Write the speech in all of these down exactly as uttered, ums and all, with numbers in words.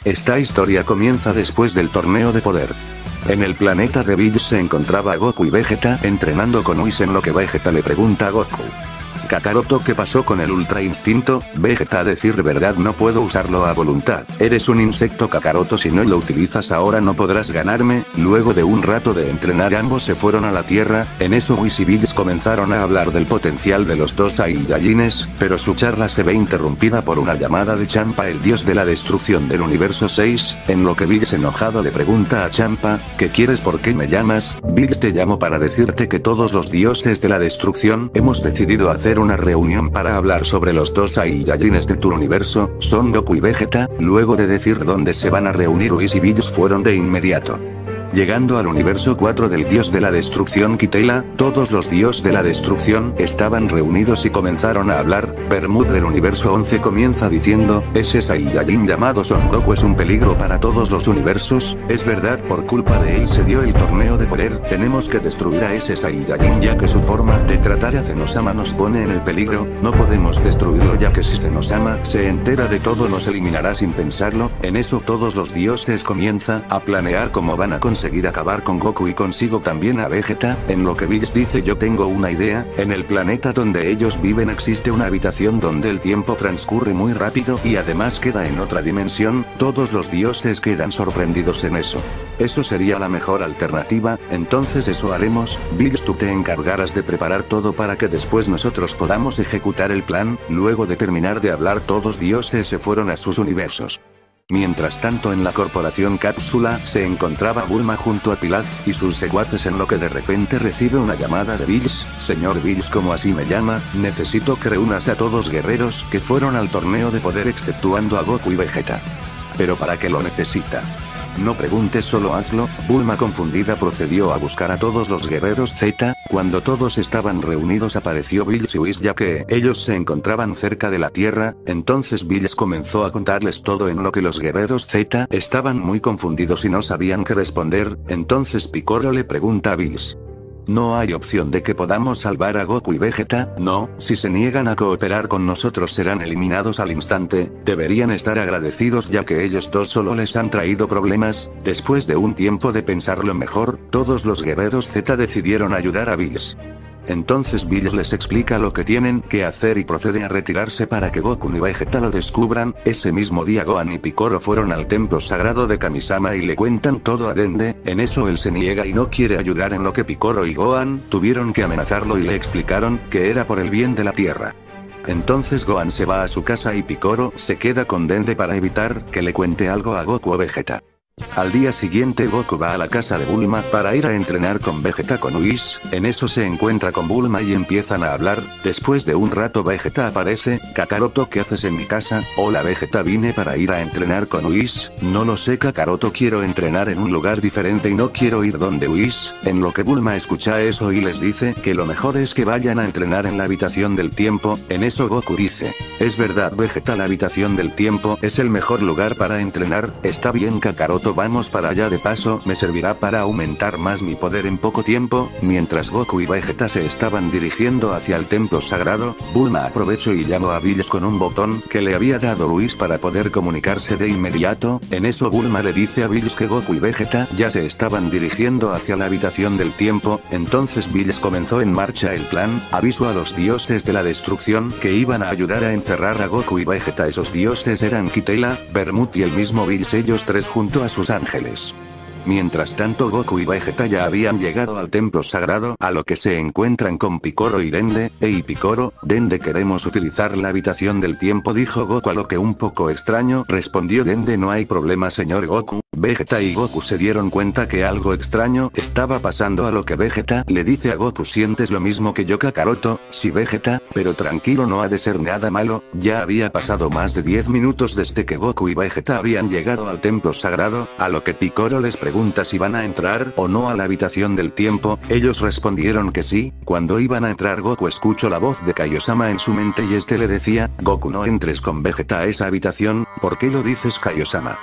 Esta historia comienza después del torneo de poder. En el planeta de Bills se encontraba Goku y Vegeta entrenando con Whis, en lo que Vegeta le pregunta a Goku: Kakaroto, ¿qué pasó con el Ultra Instinto? Vegeta: a decir verdad no puedo usarlo a voluntad. Eres un insecto, Kakaroto, si no lo utilizas ahora no podrás ganarme. Luego de un rato de entrenar ambos se fueron a la Tierra. En eso Whis y Bills comenzaron a hablar del potencial de los dos Saiyajines, pero su charla se ve interrumpida por una llamada de Champa, el dios de la destrucción del universo seis, en lo que Bills enojado le pregunta a Champa: ¿qué quieres? ¿Por qué me llamas? Bills: te llamo para decirte que todos los dioses de la destrucción hemos decidido hacer una reunión para hablar sobre los dos Saiyajines de tu universo, Son Goku y Vegeta. Luego de decir dónde se van a reunir, Whis y Bills fueron de inmediato. Llegando al universo cuatro del dios de la destrucción Kitela, todos los dioses de la destrucción estaban reunidos y comenzaron a hablar. Bermud del universo once comienza diciendo: ese Saiyajin llamado Son Goku es un peligro para todos los universos, es verdad, por culpa de él se dio el torneo de poder, tenemos que destruir a ese Saiyajin ya que su forma de tratar a Zenosama nos pone en el peligro, no podemos destruirlo ya que si Zenosama se entera de todo nos eliminará sin pensarlo. En eso todos los dioses comienzan a planear cómo van a conseguir seguir acabar con Goku y consigo también a Vegeta, en lo que Bills dice: yo tengo una idea, en el planeta donde ellos viven existe una habitación donde el tiempo transcurre muy rápido y además queda en otra dimensión, todos los dioses quedan sorprendidos en eso. Eso sería la mejor alternativa, entonces eso haremos. Bills, tú te encargarás de preparar todo para que después nosotros podamos ejecutar el plan. Luego de terminar de hablar todos dioses se fueron a sus universos. Mientras tanto, en la corporación Cápsula se encontraba Bulma junto a Pilaf y sus secuaces, en lo que de repente recibe una llamada de Bills: señor Bills, como así me llama, necesito que reúnas a todos guerreros que fueron al torneo de poder exceptuando a Goku y Vegeta. ¿Pero para qué lo necesita? No preguntes, solo hazlo. Bulma confundida procedió a buscar a todos los guerreros Z. Cuando todos estaban reunidos apareció Bills y Whis ya que ellos se encontraban cerca de la Tierra. Entonces Bills comenzó a contarles todo, en lo que los guerreros Z estaban muy confundidos y no sabían qué responder. Entonces Piccolo le pregunta a Bills: ¿no hay opción de que podamos salvar a Goku y Vegeta? No, si se niegan a cooperar con nosotros serán eliminados al instante, deberían estar agradecidos ya que ellos dos solo les han traído problemas. Después de un tiempo de pensarlo mejor, todos los guerreros Z decidieron ayudar a Bills. Entonces Bills les explica lo que tienen que hacer y procede a retirarse para que Goku y Vegeta lo descubran. Ese mismo día Gohan y Piccolo fueron al templo sagrado de Kamisama y le cuentan todo a Dende. En eso él se niega y no quiere ayudar, en lo que Piccolo y Gohan tuvieron que amenazarlo y le explicaron que era por el bien de la tierra. Entonces Gohan se va a su casa y Piccolo se queda con Dende para evitar que le cuente algo a Goku o Vegeta. Al día siguiente Goku va a la casa de Bulma para ir a entrenar con Vegeta con Whis. En eso se encuentra con Bulma y empiezan a hablar. Después de un rato Vegeta aparece: Kakaroto, ¿qué haces en mi casa? Hola Vegeta, vine para ir a entrenar con Whis. No lo sé Kakaroto, quiero entrenar en un lugar diferente y no quiero ir donde Whis. En lo que Bulma escucha eso y les dice que lo mejor es que vayan a entrenar en la habitación del tiempo. En eso Goku dice: es verdad Vegeta, la habitación del tiempo es el mejor lugar para entrenar. Está bien Kakaroto, vamos para allá, de paso me servirá para aumentar más mi poder en poco tiempo. Mientras Goku y Vegeta se estaban dirigiendo hacia el templo sagrado, Bulma aprovechó y llamó a Bills con un botón que le había dado Whis para poder comunicarse de inmediato. En eso Bulma le dice a Bills que Goku y Vegeta ya se estaban dirigiendo hacia la habitación del tiempo. Entonces Bills comenzó en marcha el plan, avisó a los dioses de la destrucción que iban a ayudar a encerrar a Goku y Vegeta. Esos dioses eran Kitela, Bermud y el mismo Bills, ellos tres junto a sus ángeles. Mientras tanto Goku y Vegeta ya habían llegado al templo sagrado, a lo que se encuentran con Piccolo y Dende. Ey Piccolo, Dende, queremos utilizar la habitación del tiempo, dijo Goku, a lo que un poco extraño respondió Dende: no hay problema señor Goku. Vegeta y Goku se dieron cuenta que algo extraño estaba pasando, a lo que Vegeta le dice a Goku: sientes lo mismo que yo Kakaroto. Sí Vegeta, pero tranquilo, no ha de ser nada malo. Ya había pasado más de diez minutos desde que Goku y Vegeta habían llegado al templo sagrado, a lo que Piccolo les pregunta si van a entrar o no a la habitación del tiempo. Ellos respondieron que sí. Cuando iban a entrar Goku escuchó la voz de Kaiosama en su mente y este le decía: Goku, no entres con Vegeta a esa habitación. ¿Por qué lo dices Kaiosama?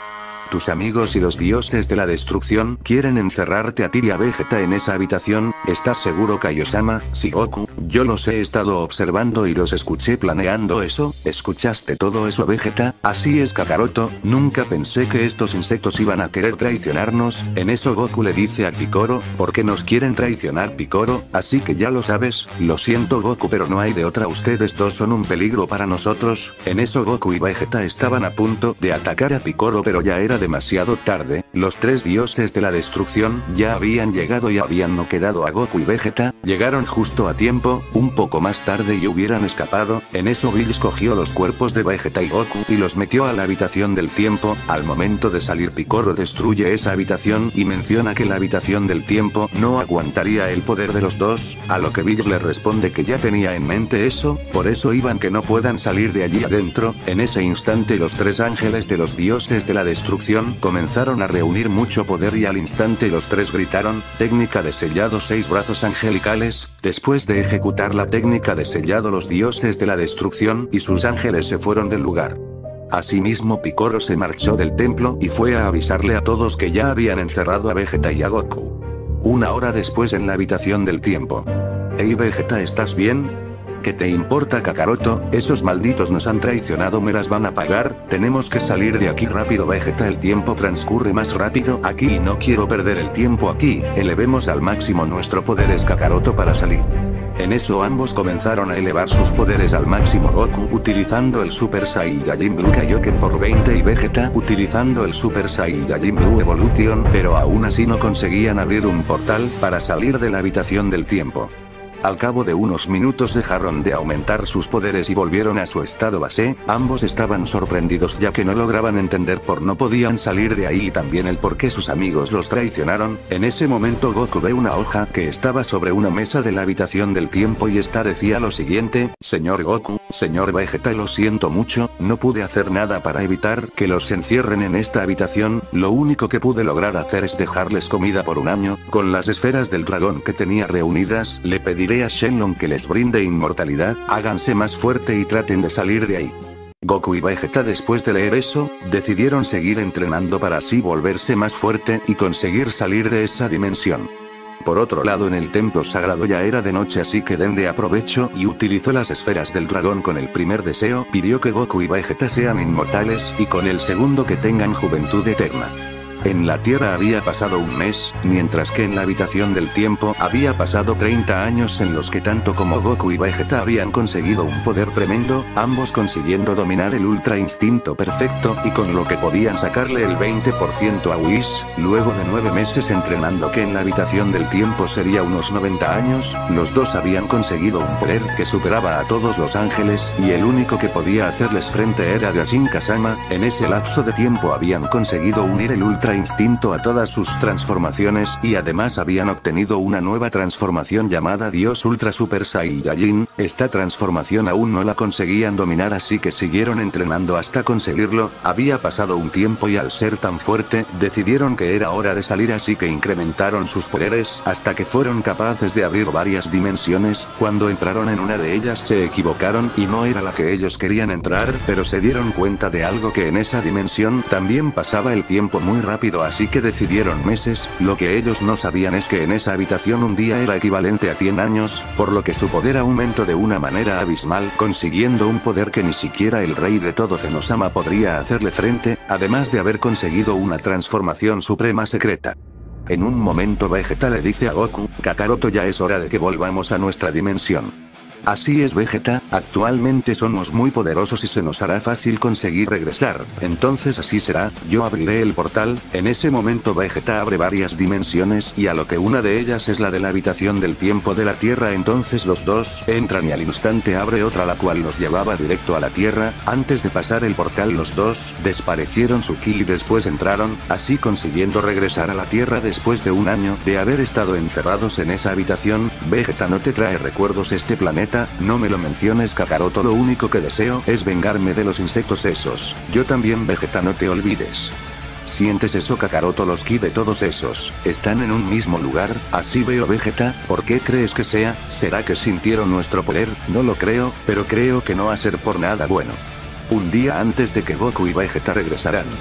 Tus amigos y los dioses de la destrucción quieren encerrarte a ti y a Vegeta en esa habitación, ¿estás seguro, Kaiosama? Sí, Goku, yo los he estado observando y los escuché planeando eso. ¿Escuchaste todo eso, Vegeta? Así es, Kakaroto, nunca pensé que estos insectos iban a querer traicionarnos. En eso Goku le dice a Picoro, ¿por qué nos quieren traicionar, Picoro? Así que ya lo sabes. Lo siento, Goku, pero no hay de otra, ustedes dos son un peligro para nosotros. En eso Goku y Vegeta estaban a punto de atacar a Picoro, pero ya era demasiado tarde. Los tres dioses de la destrucción ya habían llegado y habían noqueado a Goku y Vegeta. Llegaron justo a tiempo, un poco más tarde y hubieran escapado. En eso Bills cogió los cuerpos de Vegeta y Goku y los metió a la habitación del tiempo. Al momento de salir, Picoro destruye esa habitación y menciona que la habitación del tiempo no aguantaría el poder de los dos, a lo que Bills le responde que ya tenía en mente eso, por eso iban que no puedan salir de allí adentro. En ese instante los tres ángeles de los dioses de la destrucción comenzaron a reunir mucho poder y al instante los tres gritaron, técnica de sellado, seis brazos angelicales. Después de ejecutar la técnica de sellado, los dioses de la destrucción y sus ángeles se fueron del lugar. Asimismo, Picoro se marchó del templo y fue a avisarle a todos que ya habían encerrado a Vegeta y a Goku. Una hora después, en la habitación del tiempo. Hey Vegeta, ¿estás bien? ¿Qué te importa, Kakaroto? Esos malditos nos han traicionado, me las van a pagar. Tenemos que salir de aquí rápido, Vegeta, el tiempo transcurre más rápido aquí y no quiero perder el tiempo aquí. Elevemos al máximo nuestro poderes, Kakaroto, para salir. En eso ambos comenzaron a elevar sus poderes al máximo, Goku utilizando el Super Saiyajin Blue Kaioken por veinte y Vegeta utilizando el Super Saiyajin Blue Evolution, pero aún así no conseguían abrir un portal para salir de la habitación del tiempo. Al cabo de unos minutos dejaron de aumentar sus poderes y volvieron a su estado base. Ambos estaban sorprendidos ya que no lograban entender por no podían salir de ahí y también el por qué sus amigos los traicionaron. En ese momento Goku ve una hoja que estaba sobre una mesa de la habitación del tiempo y esta decía lo siguiente: señor Goku, señor Vegeta, lo siento mucho, no pude hacer nada para evitar que los encierren en esta habitación, lo único que pude lograr hacer es dejarles comida por un año. Con las esferas del dragón que tenía reunidas, le pedí a Shenlong que les brinde inmortalidad, háganse más fuerte y traten de salir de ahí. Goku y Vegeta, después de leer eso, decidieron seguir entrenando para así volverse más fuerte y conseguir salir de esa dimensión. Por otro lado, en el templo sagrado ya era de noche, así que Dende aprovechó y utilizó las esferas del dragón con el primer deseo, pidió que Goku y Vegeta sean inmortales y con el segundo que tengan juventud eterna. En la Tierra había pasado un mes, mientras que en la habitación del tiempo había pasado treinta años en los que tanto como Goku y Vegeta habían conseguido un poder tremendo, ambos consiguiendo dominar el Ultra Instinto Perfecto y con lo que podían sacarle el veinte por ciento a Whis. Luego de nueve meses entrenando, que en la habitación del tiempo sería unos noventa años, los dos habían conseguido un poder que superaba a todos los ángeles y el único que podía hacerles frente era Dashin Kazama. En ese lapso de tiempo habían conseguido unir el Ultra Instinto a todas sus transformaciones y además habían obtenido una nueva transformación llamada Dios Ultra Super Saiyajin. Esta transformación aún no la conseguían dominar, así que siguieron entrenando hasta conseguirlo. Había pasado un tiempo y al ser tan fuerte, decidieron que era hora de salir, así que incrementaron sus poderes hasta que fueron capaces de abrir varias dimensiones. Cuando entraron en una de ellas se equivocaron y no era la que ellos querían entrar, pero se dieron cuenta de algo, que en esa dimensión también pasaba el tiempo muy rápido. Así que decidieron meses. Lo que ellos no sabían es que en esa habitación un día era equivalente a cien años, por lo que su poder aumentó de una manera abismal, consiguiendo un poder que ni siquiera el rey de todo Zenosama podría hacerle frente, además de haber conseguido una transformación suprema secreta. En un momento Vegeta le dice a Goku: Kakaroto, ya es hora de que volvamos a nuestra dimensión. Así es, Vegeta, actualmente somos muy poderosos y se nos hará fácil conseguir regresar, entonces así será, yo abriré el portal. En ese momento Vegeta abre varias dimensiones y a lo que una de ellas es la de la habitación del tiempo de la Tierra, entonces los dos entran y al instante abre otra, la cual los llevaba directo a la Tierra. Antes de pasar el portal los dos desparecieron su ki y después entraron, así consiguiendo regresar a la Tierra después de un año de haber estado encerrados en esa habitación. Vegeta, ¿no te trae recuerdos este planeta? No me lo menciones, Kakaroto, lo único que deseo es vengarme de los insectos esos. Yo también, Vegeta, no te olvides. ¿Sientes eso, Kakaroto? Los ki de todos esos están en un mismo lugar, así veo, Vegeta. ¿Por qué crees que sea? ¿Será que sintieron nuestro poder? No lo creo, pero creo que no va a ser por nada bueno. Un día antes de que Goku y Vegeta regresaran,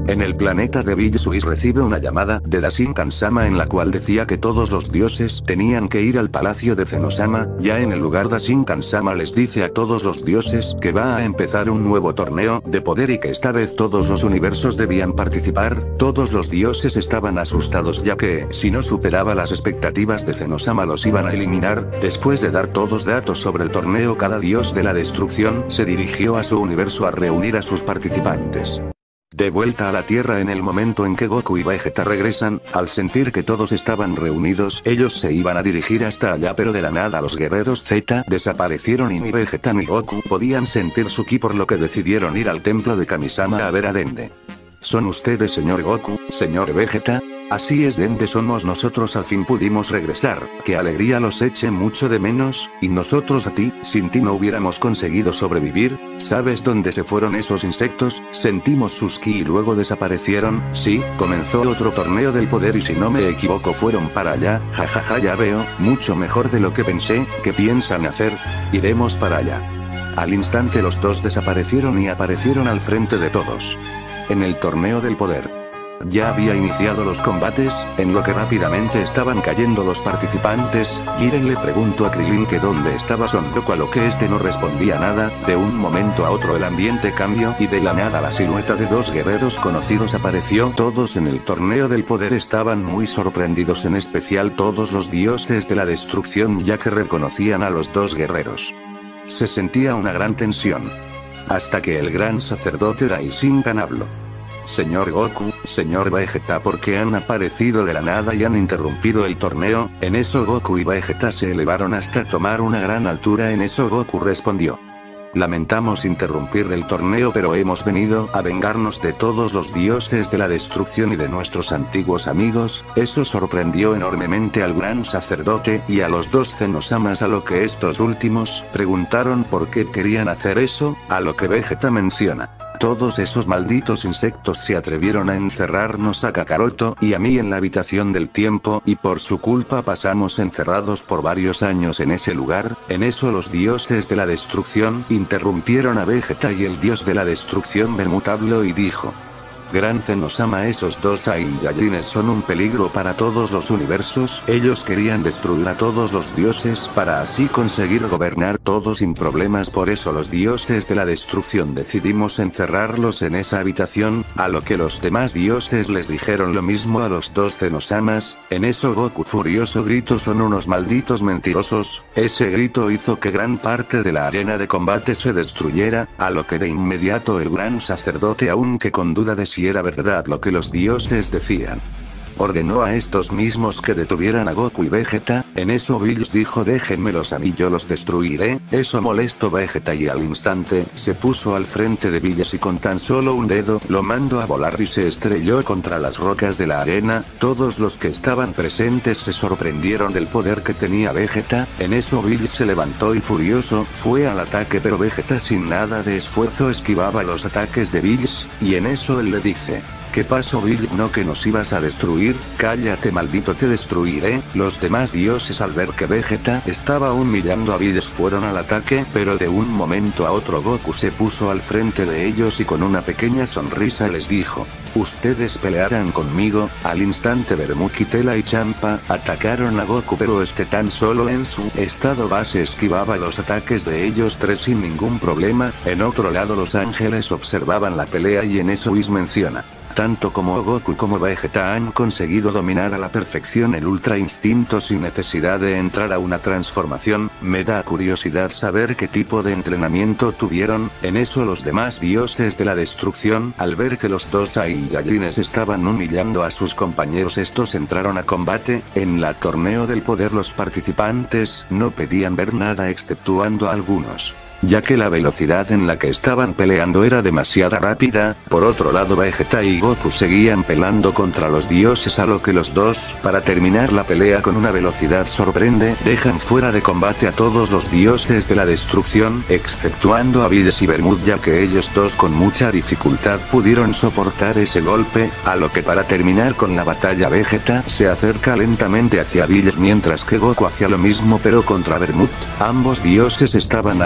En el planeta de Bills, Whis recibe una llamada de Dashin-Kansama en la cual decía que todos los dioses tenían que ir al palacio de Zenosama. Ya en el lugar, Dashin-Kansama les dice a todos los dioses que va a empezar un nuevo torneo de poder y que esta vez todos los universos debían participar. Todos los dioses estaban asustados ya que, si no superaba las expectativas de Zenosama, los iban a eliminar. Después de dar todos datos sobre el torneo, cada dios de la destrucción se dirigió a su universo a reunir a sus participantes. De vuelta a la Tierra, en el momento en que Goku y Vegeta regresan, al sentir que todos estaban reunidos, ellos se iban a dirigir hasta allá, pero de la nada los guerreros Z desaparecieron y ni Vegeta ni Goku podían sentir su ki, por lo que decidieron ir al templo de Kamisama a ver a Dende. ¿Son ustedes, señor Goku, señor Vegeta? Así es, Dende, somos nosotros, al fin pudimos regresar. Qué alegría, los eché mucho de menos, y nosotros a ti, sin ti no hubiéramos conseguido sobrevivir. ¿Sabes dónde se fueron esos insectos? Sentimos sus ki y luego desaparecieron. Sí, comenzó otro torneo del poder y si no me equivoco fueron para allá. Jajaja, ya veo, mucho mejor de lo que pensé. ¿Qué piensan hacer? Iremos para allá. Al instante los dos desaparecieron y aparecieron al frente de todos. En el torneo del poder. Ya había iniciado los combates, en lo que rápidamente estaban cayendo los participantes. Jiren le preguntó a Krillin que dónde estaba Son Goku, a lo que este no respondía nada. De un momento a otro el ambiente cambió y de la nada la silueta de dos guerreros conocidos apareció. Todos en el torneo del poder estaban muy sorprendidos, en especial todos los dioses de la destrucción, ya que reconocían a los dos guerreros. Se sentía una gran tensión. Hasta que el gran sacerdote Rasengan habló. Señor Goku, señor Vegeta, ¿por qué han aparecido de la nada y han interrumpido el torneo? En eso Goku y Vegeta se elevaron hasta tomar una gran altura. En eso Goku respondió. Lamentamos interrumpir el torneo, pero hemos venido a vengarnos de todos los dioses de la destrucción y de nuestros antiguos amigos. Eso sorprendió enormemente al gran sacerdote y a los dos Zenosamas, a lo que estos últimos preguntaron por qué querían hacer eso, a lo que Vegeta menciona. Todos esos malditos insectos se atrevieron a encerrarnos a Kakaroto y a mí en la habitación del tiempo, y por su culpa pasamos encerrados por varios años en ese lugar. En eso los dioses de la destrucción interrumpieron a Vegeta y el dios de la destrucción Bermut habló y dijo. Gran Zenosama, esos dos Saiyajines son un peligro para todos los universos. Ellos querían destruir a todos los dioses para así conseguir gobernar todo sin problemas. Por eso los dioses de la destrucción decidimos encerrarlos en esa habitación, a lo que los demás dioses les dijeron lo mismo a los dos Zenosamas. En eso Goku furioso gritó, son unos malditos mentirosos. Ese grito hizo que gran parte de la arena de combate se destruyera, a lo que de inmediato el gran sacerdote, aunque con duda de si era verdad lo que los dioses decían, ordenó a estos mismos que detuvieran a Goku y Vegeta. En eso Bills dijo, déjenmelos a mí, yo los destruiré. Eso molestó Vegeta y al instante se puso al frente de Bills y con tan solo un dedo lo mandó a volar y se estrelló contra las rocas de la arena. Todos los que estaban presentes se sorprendieron del poder que tenía Vegeta. En eso Bills se levantó y furioso fue al ataque, pero Vegeta sin nada de esfuerzo esquivaba los ataques de Bills, y en eso él le dice. ¿Qué pasó, Bills? ¿No que nos ibas a destruir? Cállate, maldito, te destruiré. Los demás dioses, al ver que Vegeta estaba humillando a Bills, fueron al ataque, pero de un momento a otro Goku se puso al frente de ellos y con una pequeña sonrisa les dijo, ustedes pelearán conmigo. Al instante Bermut, Kitela y Champa atacaron a Goku, pero este tan solo en su estado base esquivaba los ataques de ellos tres sin ningún problema. En otro lado los ángeles observaban la pelea y en eso Whis menciona. Tanto como Goku como Vegeta han conseguido dominar a la perfección el Ultra Instinto sin necesidad de entrar a una transformación. Me da curiosidad saber qué tipo de entrenamiento tuvieron. En eso los demás dioses de la destrucción, al ver que los dos Saiyajines estaban humillando a sus compañeros, estos entraron a combate. En la torneo del poder los participantes no pedían ver nada exceptuando a algunos, ya que la velocidad en la que estaban peleando era demasiado rápida. Por otro lado Vegeta y Goku seguían peleando contra los dioses, a lo que los dos, para terminar la pelea con una velocidad sorprende, dejan fuera de combate a todos los dioses de la destrucción, exceptuando a Bills y Bermut, ya que ellos dos con mucha dificultad pudieron soportar ese golpe, a lo que para terminar con la batalla Vegeta se acerca lentamente hacia Bills mientras que Goku hacía lo mismo pero contra Bermut. Ambos dioses estaban asustados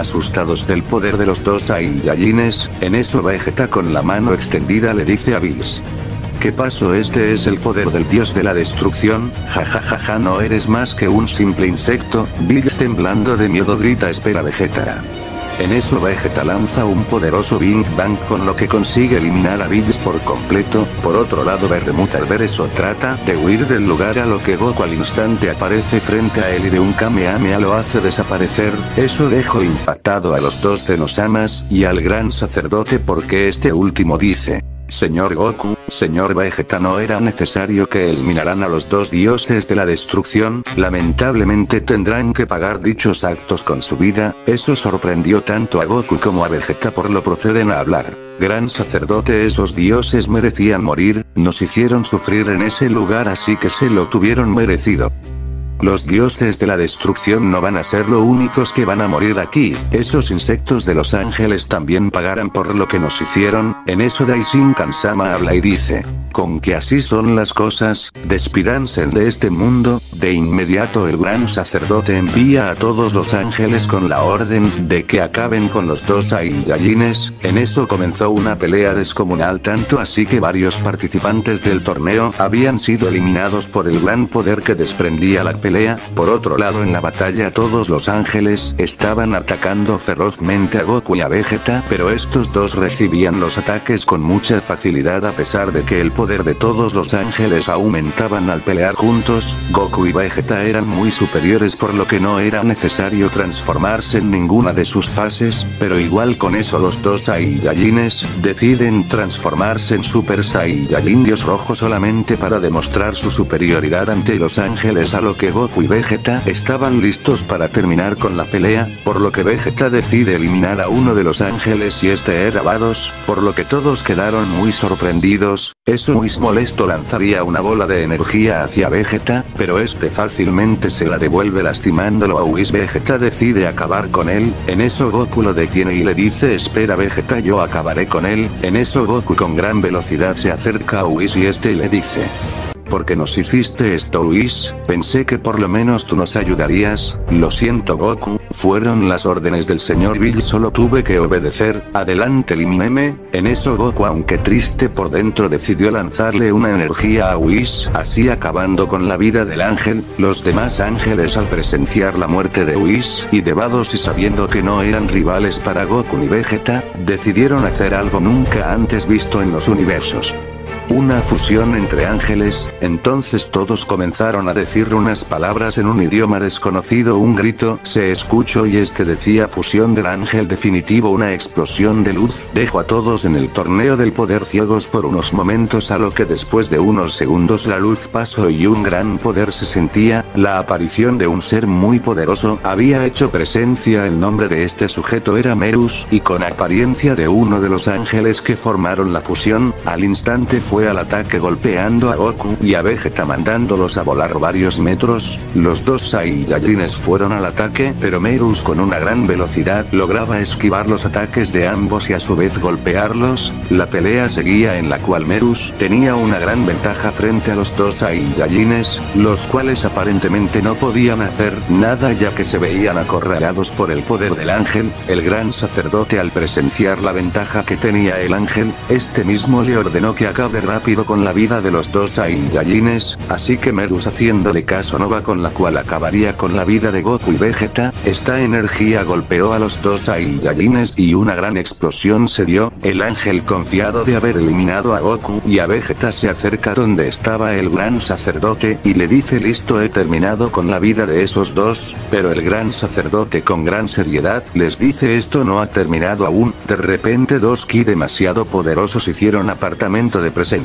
elevados del poder de los dos Saiyajines. En eso Vegeta con la mano extendida le dice a Bills: ¿qué pasó? Este es el poder del dios de la destrucción, jajajaja, no eres más que un simple insecto. Bills temblando de miedo grita: espera Vegeta. En eso Vegeta lanza un poderoso Big Bang con lo que consigue eliminar a Bills por completo. Por otro lado Beermuth al ver eso trata de huir del lugar, a lo que Goku al instante aparece frente a él y de un Kamehameha lo hace desaparecer. Eso dejó impactado a los dos Zenosamas y al gran sacerdote, porque este último dice: señor Goku, señor Vegeta, no era necesario que eliminaran a los dos dioses de la destrucción, lamentablemente tendrán que pagar dichos actos con su vida. Eso sorprendió tanto a Goku como a Vegeta, por lo proceden a hablar: gran sacerdote, esos dioses merecían morir, nos hicieron sufrir en ese lugar, así que se lo tuvieron merecido. Los dioses de la destrucción no van a ser los únicos que van a morir aquí, esos insectos de los ángeles también pagarán por lo que nos hicieron. En eso Daishin-Kansama habla y dice: con que así son las cosas, despídanse de este mundo. De inmediato el gran sacerdote envía a todos los ángeles con la orden de que acaben con los dos Saiyajines. En eso comenzó una pelea descomunal, tanto así que varios participantes del torneo habían sido eliminados por el gran poder que desprendía la pelea. Por otro lado, en la batalla todos los ángeles estaban atacando ferozmente a Goku y a Vegeta, pero estos dos recibían los ataques con mucha facilidad a pesar de que el poder de todos los ángeles aumentaban al pelear juntos. Goku y Vegeta eran muy superiores, por lo que no era necesario transformarse en ninguna de sus fases, pero igual con eso los dos Saiyajines deciden transformarse en Super Saiyajin Dios Rojo solamente para demostrar su superioridad ante los ángeles, a lo que Goku y Vegeta estaban listos para terminar con la pelea, por lo que Vegeta decide eliminar a uno de los ángeles y este era Vados, por lo que todos quedaron muy sorprendidos. Eso muy molesto lanzaría una bola de energía hacia Vegeta, pero este fácilmente se la devuelve lastimándolo a Whis. Vegeta decide acabar con él, en eso Goku lo detiene y le dice: espera Vegeta, yo acabaré con él. En eso Goku con gran velocidad se acerca a Whis y este le dice: ¿por qué nos hiciste esto, Whis? Pensé que por lo menos tú nos ayudarías. Lo siento Goku, fueron las órdenes del señor Bill, solo tuve que obedecer. Adelante, elimíneme. En eso Goku, aunque triste por dentro, decidió lanzarle una energía a Whis, así acabando con la vida del ángel. Los demás ángeles, al presenciar la muerte de Whis y de Vados y sabiendo que no eran rivales para Goku ni Vegeta, decidieron hacer algo nunca antes visto en los universos: una fusión entre ángeles. Entonces todos comenzaron a decir unas palabras en un idioma desconocido. Un grito se escuchó y este decía: fusión del ángel definitivo. Una explosión de luz dejó a todos en el torneo del poder ciegos por unos momentos, a lo que después de unos segundos la luz pasó y un gran poder se sentía. La aparición de un ser muy poderoso había hecho presencia. El nombre de este sujeto era Merus, y con apariencia de uno de los ángeles que formaron la fusión, al instante fue al ataque golpeando a Goku y a Vegeta, mandándolos a volar varios metros. Los dos Saiyajines fueron al ataque, pero Merus con una gran velocidad lograba esquivar los ataques de ambos y a su vez golpearlos. La pelea seguía, en la cual Merus tenía una gran ventaja frente a los dos Saiyajines, los cuales aparentemente no podían hacer nada ya que se veían acorralados por el poder del ángel. El gran sacerdote, al presenciar la ventaja que tenía el ángel, este mismo le ordenó que acabe rápido con la vida de los dos Saiyajines, así que Merus, haciéndole caso, no va, con la cual acabaría con la vida de Goku y Vegeta. Esta energía golpeó a los dos Saiyajines y una gran explosión se dio. El ángel, confiado de haber eliminado a Goku y a Vegeta, se acerca donde estaba el gran sacerdote y le dice: listo, he terminado con la vida de esos dos. Pero el gran sacerdote con gran seriedad les dice: esto no ha terminado aún. De repente dos ki demasiado poderosos hicieron apartamento de presencia.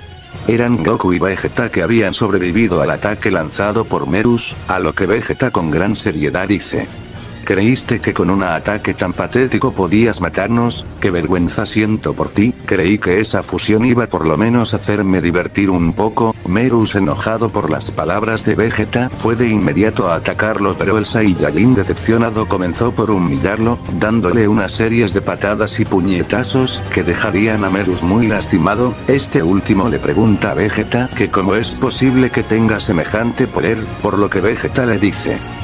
Eran Goku y Vegeta, que habían sobrevivido al ataque lanzado por Merus, a lo que Vegeta con gran seriedad dice: ¿creíste que con un ataque tan patético podías matarnos? Qué vergüenza siento por ti, creí que esa fusión iba por lo menos a hacerme divertir un poco. Merus, enojado por las palabras de Vegeta, fue de inmediato a atacarlo, pero el Saiyajin decepcionado comenzó por humillarlo, dándole unas series de patadas y puñetazos que dejarían a Merus muy lastimado. Este último le pregunta a Vegeta que cómo es posible que tenga semejante poder, por lo que Vegeta le dice: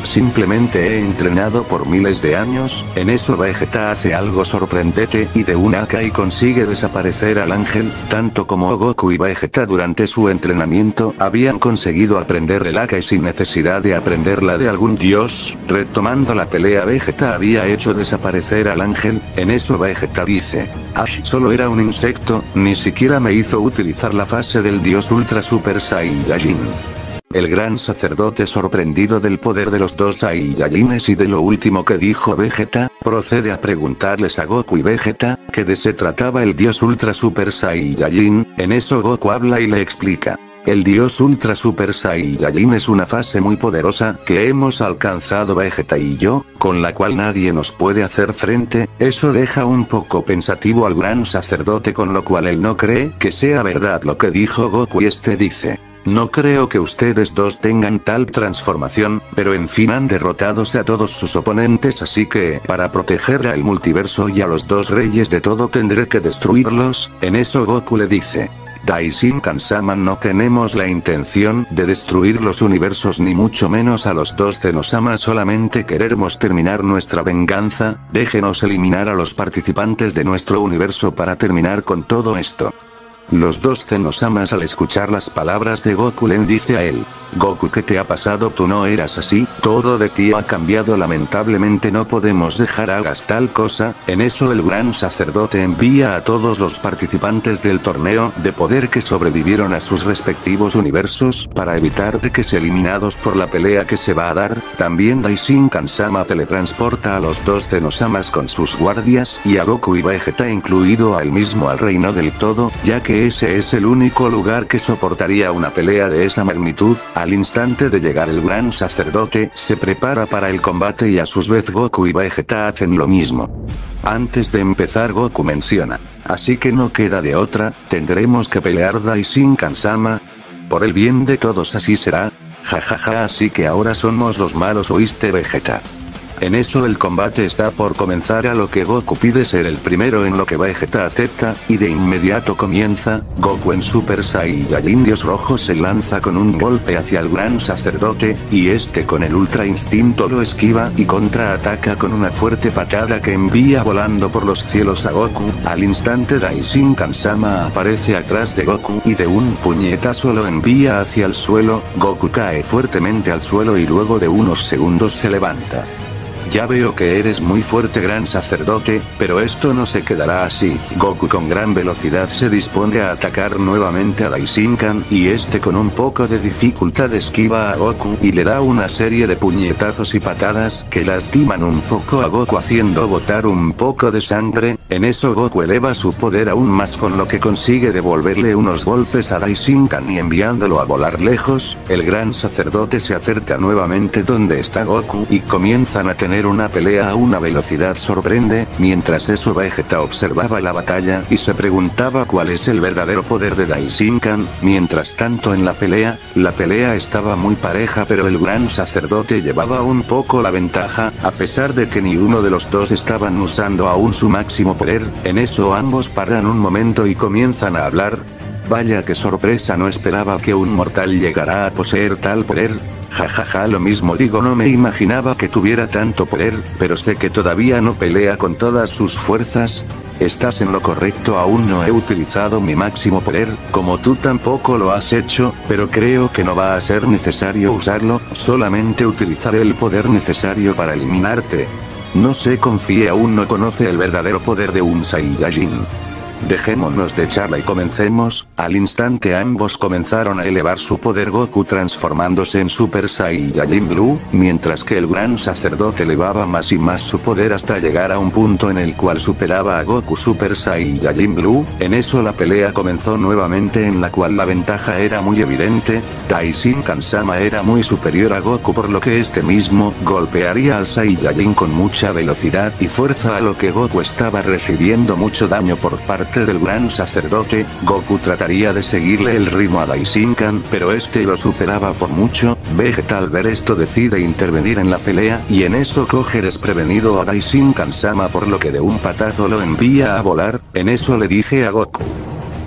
simplemente he entrenado por miles de años. En eso Vegeta hace algo sorprendente y de un Akai consigue desaparecer al ángel, tanto como Goku y Vegeta durante su entrenamiento habían conseguido aprender el Akai sin necesidad de aprenderla de algún dios. Retomando la pelea, Vegeta había hecho desaparecer al ángel. En eso Vegeta dice: Ash solo era un insecto, ni siquiera me hizo utilizar la fase del dios Ultra Super Saiyajin. El gran sacerdote, sorprendido del poder de los dos Saiyajines y de lo último que dijo Vegeta, procede a preguntarles a Goku y Vegeta, que de se trataba el dios Ultra Super Saiyajin. En eso Goku habla y le explica: el dios Ultra Super Saiyajin es una fase muy poderosa que hemos alcanzado Vegeta y yo, con la cual nadie nos puede hacer frente. Eso deja un poco pensativo al gran sacerdote, con lo cual él no cree que sea verdad lo que dijo Goku y este dice: no creo que ustedes dos tengan tal transformación, pero en fin han derrotado a todos sus oponentes, así que, para proteger al multiverso y a los dos reyes de todo tendré que destruirlos. En eso Goku le dice: Daishin-kan-sama, no tenemos la intención de destruir los universos ni mucho menos a los dos Zenosama, solamente queremos terminar nuestra venganza, déjenos eliminar a los participantes de nuestro universo para terminar con todo esto. Los dos Zenosamas, al escuchar las palabras de Goku, le dice a él: Goku, ¿qué te ha pasado? Tú no eras así, todo de ti ha cambiado, lamentablemente no podemos dejar hagas tal cosa. En eso el gran sacerdote envía a todos los participantes del torneo de poder que sobrevivieron a sus respectivos universos para evitar de que sean eliminados por la pelea que se va a dar. También Daishin-kan-sama teletransporta a los dos Zenosamas con sus guardias y a Goku y Vegeta incluido a él mismo al reino del todo, ya que ese es el único lugar que soportaría una pelea de esa magnitud. Al instante de llegar el gran sacerdote se prepara para el combate y a su vez Goku y Vegeta hacen lo mismo. Antes de empezar Goku menciona: así que no queda de otra, tendremos que pelear Daishin-kan-sama. Por el bien de todos así será. Jajaja, ja, ja, así que ahora somos los malos, ¿oíste Vegeta? En eso el combate está por comenzar, a lo que Goku pide ser el primero, en lo que Vegeta acepta, y de inmediato comienza. Goku en Super Saiyajin Dios Rojo se lanza con un golpe hacia el gran sacerdote, y este con el Ultra Instinto lo esquiva y contraataca con una fuerte patada que envía volando por los cielos a Goku. Al instante Daishin-kan-sama aparece atrás de Goku y de un puñetazo lo envía hacia el suelo. Goku cae fuertemente al suelo y luego de unos segundos se levanta. Ya veo que eres muy fuerte, gran sacerdote, pero esto no se quedará así. Goku con gran velocidad se dispone a atacar nuevamente a Daishin-kan, y este con un poco de dificultad esquiva a Goku y le da una serie de puñetazos y patadas que lastiman un poco a Goku, haciendo botar un poco de sangre. En eso Goku eleva su poder aún más, con lo que consigue devolverle unos golpes a Daishin-kan y enviándolo a volar lejos. El gran sacerdote se acerca nuevamente donde está Goku y comienzan a tener una pelea a una velocidad sorprende. Mientras eso Vegeta observaba la batalla y se preguntaba cuál es el verdadero poder de Daishin-kan. Mientras tanto en la pelea, la pelea estaba muy pareja, pero el gran sacerdote llevaba un poco la ventaja, a pesar de que ni uno de los dos estaban usando aún su máximo poder. En eso ambos paran un momento y comienzan a hablar. Vaya que sorpresa, no esperaba que un mortal llegara a poseer tal poder. Jajaja, ja, ja, lo mismo digo, no me imaginaba que tuviera tanto poder, pero sé que todavía no pelea con todas sus fuerzas. Estás en lo correcto, aún no he utilizado mi máximo poder, como tú tampoco lo has hecho, pero creo que no va a ser necesario usarlo, solamente utilizaré el poder necesario para eliminarte. No sé, confíe, aún no conoce el verdadero poder de un Saiyajin. Dejémonos de charla y comencemos. Al instante ambos comenzaron a elevar su poder, Goku transformándose en Super Saiyajin Blue, mientras que el gran sacerdote elevaba más y más su poder hasta llegar a un punto en el cual superaba a Goku Super Saiyajin Blue. En eso la pelea comenzó nuevamente, en la cual la ventaja era muy evidente. Daishin-kan-sama era muy superior a Goku, por lo que este mismo golpearía al Saiyajin con mucha velocidad y fuerza, a lo que Goku estaba recibiendo mucho daño por parte del gran sacerdote. Goku trataría de seguirle el ritmo a Daishin-kan, pero este lo superaba por mucho. Vegeta al ver esto decide intervenir en la pelea, y en eso coge desprevenido a Daishin-kan-sama, por lo que de un patazo lo envía a volar. En eso le dije a Goku: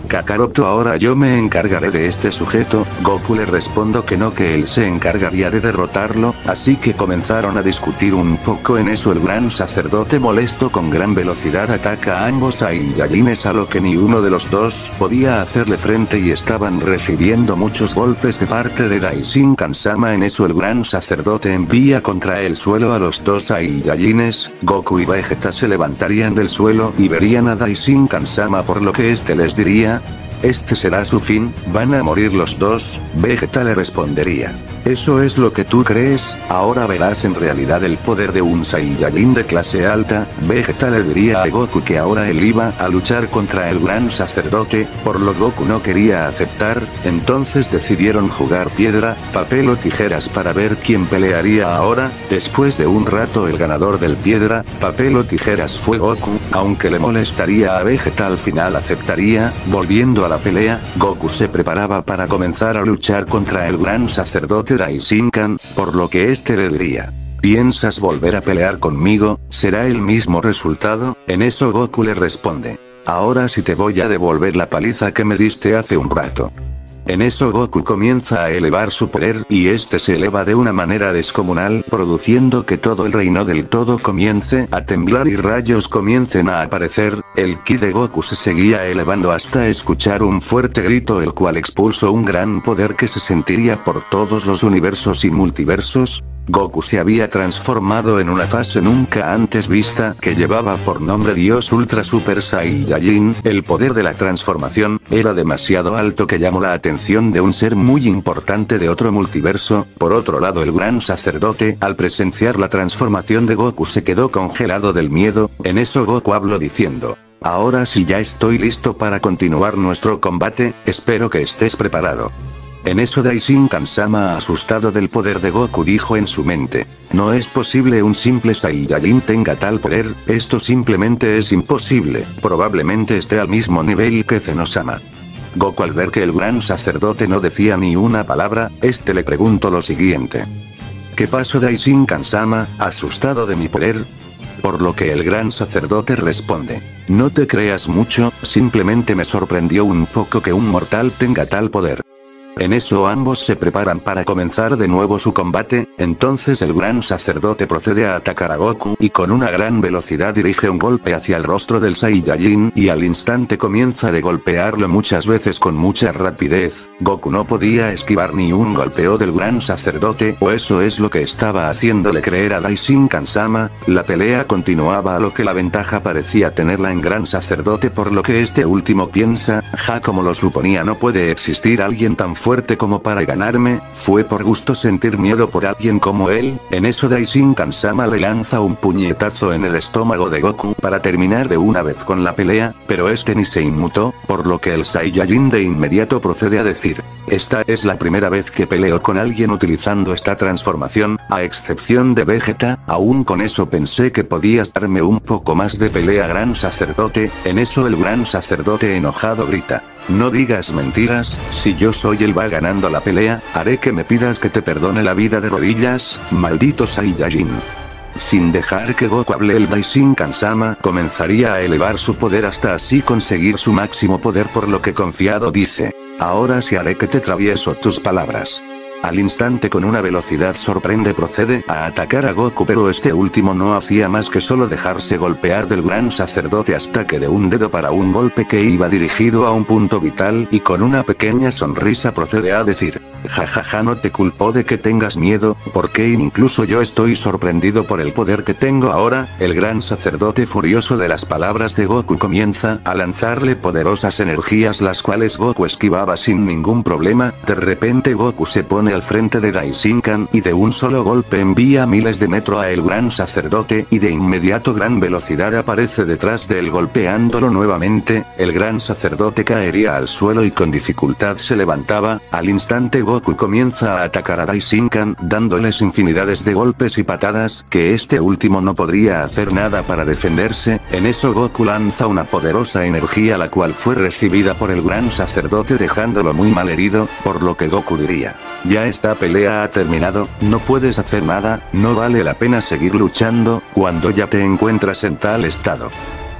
Kakaroto, ahora yo me encargaré de este sujeto. Goku le respondo que no, que él se encargaría de derrotarlo, así que comenzaron a discutir un poco. En eso el gran sacerdote, molesto, con gran velocidad ataca a ambos Saiyajines, a lo que ni uno de los dos podía hacerle frente y estaban recibiendo muchos golpes de parte de Daishin-Kansama. En eso el gran sacerdote envía contra el suelo a los dos Saiyajines. Goku y Vegeta se levantarían del suelo y verían a Daishin-Kansama, por lo que este les diría: este será su fin, van a morir los dos. Vegeta le respondería: eso es lo que tú crees, ahora verás en realidad el poder de un Saiyajin de clase alta. Vegeta le diría a Goku que ahora él iba a luchar contra el gran sacerdote, por lo Goku no quería aceptar. Entonces decidieron jugar piedra, papel o tijeras para ver quién pelearía ahora. Después de un rato el ganador del piedra, papel o tijeras fue Goku, aunque le molestaría a Vegeta, al final aceptaría. Volviendo a la pelea, Goku se preparaba para comenzar a luchar contra el gran sacerdote Daishinkan, por lo que este le diría: ¿piensas volver a pelear conmigo? ¿Será el mismo resultado? En eso Goku le responde: ahora sí te voy a devolver la paliza que me diste hace un rato. En eso Goku comienza a elevar su poder, y este se eleva de una manera descomunal, produciendo que todo el reino del todo comience a temblar y rayos comiencen a aparecer. El ki de Goku se seguía elevando hasta escuchar un fuerte grito, el cual expulsó un gran poder que se sentiría por todos los universos y multiversos. Goku se había transformado en una fase nunca antes vista, que llevaba por nombre Dios Ultra Super Saiyajin. El poder de la transformación era demasiado alto, que llamó la atención de un ser muy importante de otro multiverso. Por otro lado, el gran sacerdote, al presenciar la transformación de Goku, se quedó congelado del miedo. En eso Goku habló diciendo: ahora sí, ya estoy listo para continuar nuestro combate, espero que estés preparado. En eso Daishin-Kansama, asustado del poder de Goku, dijo en su mente: no es posible, un simple Saiyajin tenga tal poder, esto simplemente es imposible, probablemente esté al mismo nivel que Zenosama. Goku, al ver que el gran sacerdote no decía ni una palabra, este le preguntó lo siguiente: ¿qué pasó, Daishin-Kansama, asustado de mi poder? Por lo que el gran sacerdote responde: no te creas mucho, simplemente me sorprendió un poco que un mortal tenga tal poder. En eso ambos se preparan para comenzar de nuevo su combate. Entonces el gran sacerdote procede a atacar a Goku, y con una gran velocidad dirige un golpe hacia el rostro del Saiyajin, y al instante comienza de golpearlo muchas veces con mucha rapidez. Goku no podía esquivar ni un golpeo del gran sacerdote, o eso es lo que estaba haciéndole creer a Daishin-Kansama. La pelea continuaba, a lo que la ventaja parecía tenerla en gran sacerdote, por lo que este último piensa: ja, como lo suponía, no puede existir alguien tan fuerte como para ganarme, fue por gusto sentir miedo por alguien como él. En eso Daishin-Kansama le lanza un puñetazo en el estómago de Goku para terminar de una vez con la pelea, pero este ni se inmutó, por lo que el Saiyajin de inmediato procede a decir: esta es la primera vez que peleo con alguien utilizando esta transformación, a excepción de Vegeta. Aún con eso pensé que podías darme un poco más de pelea, gran sacerdote. En eso el gran sacerdote enojado grita: no digas mentiras, si yo soy el va ganando la pelea, haré que me pidas que te perdone la vida de rodillas, maldito Saiyajin. Sin dejar que Goku hable, el Daishin-Kansama comenzaría a elevar su poder hasta así conseguir su máximo poder, por lo que confiado dice: ahora sí haré que te travieso tus palabras. Al instante, con una velocidad sorprende, procede a atacar a Goku, pero este último no hacía más que solo dejarse golpear del gran sacerdote hasta que de un dedo para un golpe que iba dirigido a un punto vital, y con una pequeña sonrisa procede a decir: jajaja, no te culpo de que tengas miedo, porque incluso yo estoy sorprendido por el poder que tengo ahora. El gran sacerdote, furioso de las palabras de Goku, comienza a lanzarle poderosas energías, las cuales Goku esquivaba sin ningún problema. De repente Goku se pone al frente de Daishinkan, y de un solo golpe envía miles de metros a el gran sacerdote, y de inmediato gran velocidad aparece detrás de él golpeándolo nuevamente. El gran sacerdote caería al suelo y con dificultad se levantaba. Al instante Goku comienza a atacar a Daishinkan, dándoles infinidades de golpes y patadas, que este último no podría hacer nada para defenderse. En eso Goku lanza una poderosa energía, la cual fue recibida por el gran sacerdote dejándolo muy mal herido, por lo que Goku diría: ya esta pelea ha terminado, no puedes hacer nada, no vale la pena seguir luchando, cuando ya te encuentras en tal estado.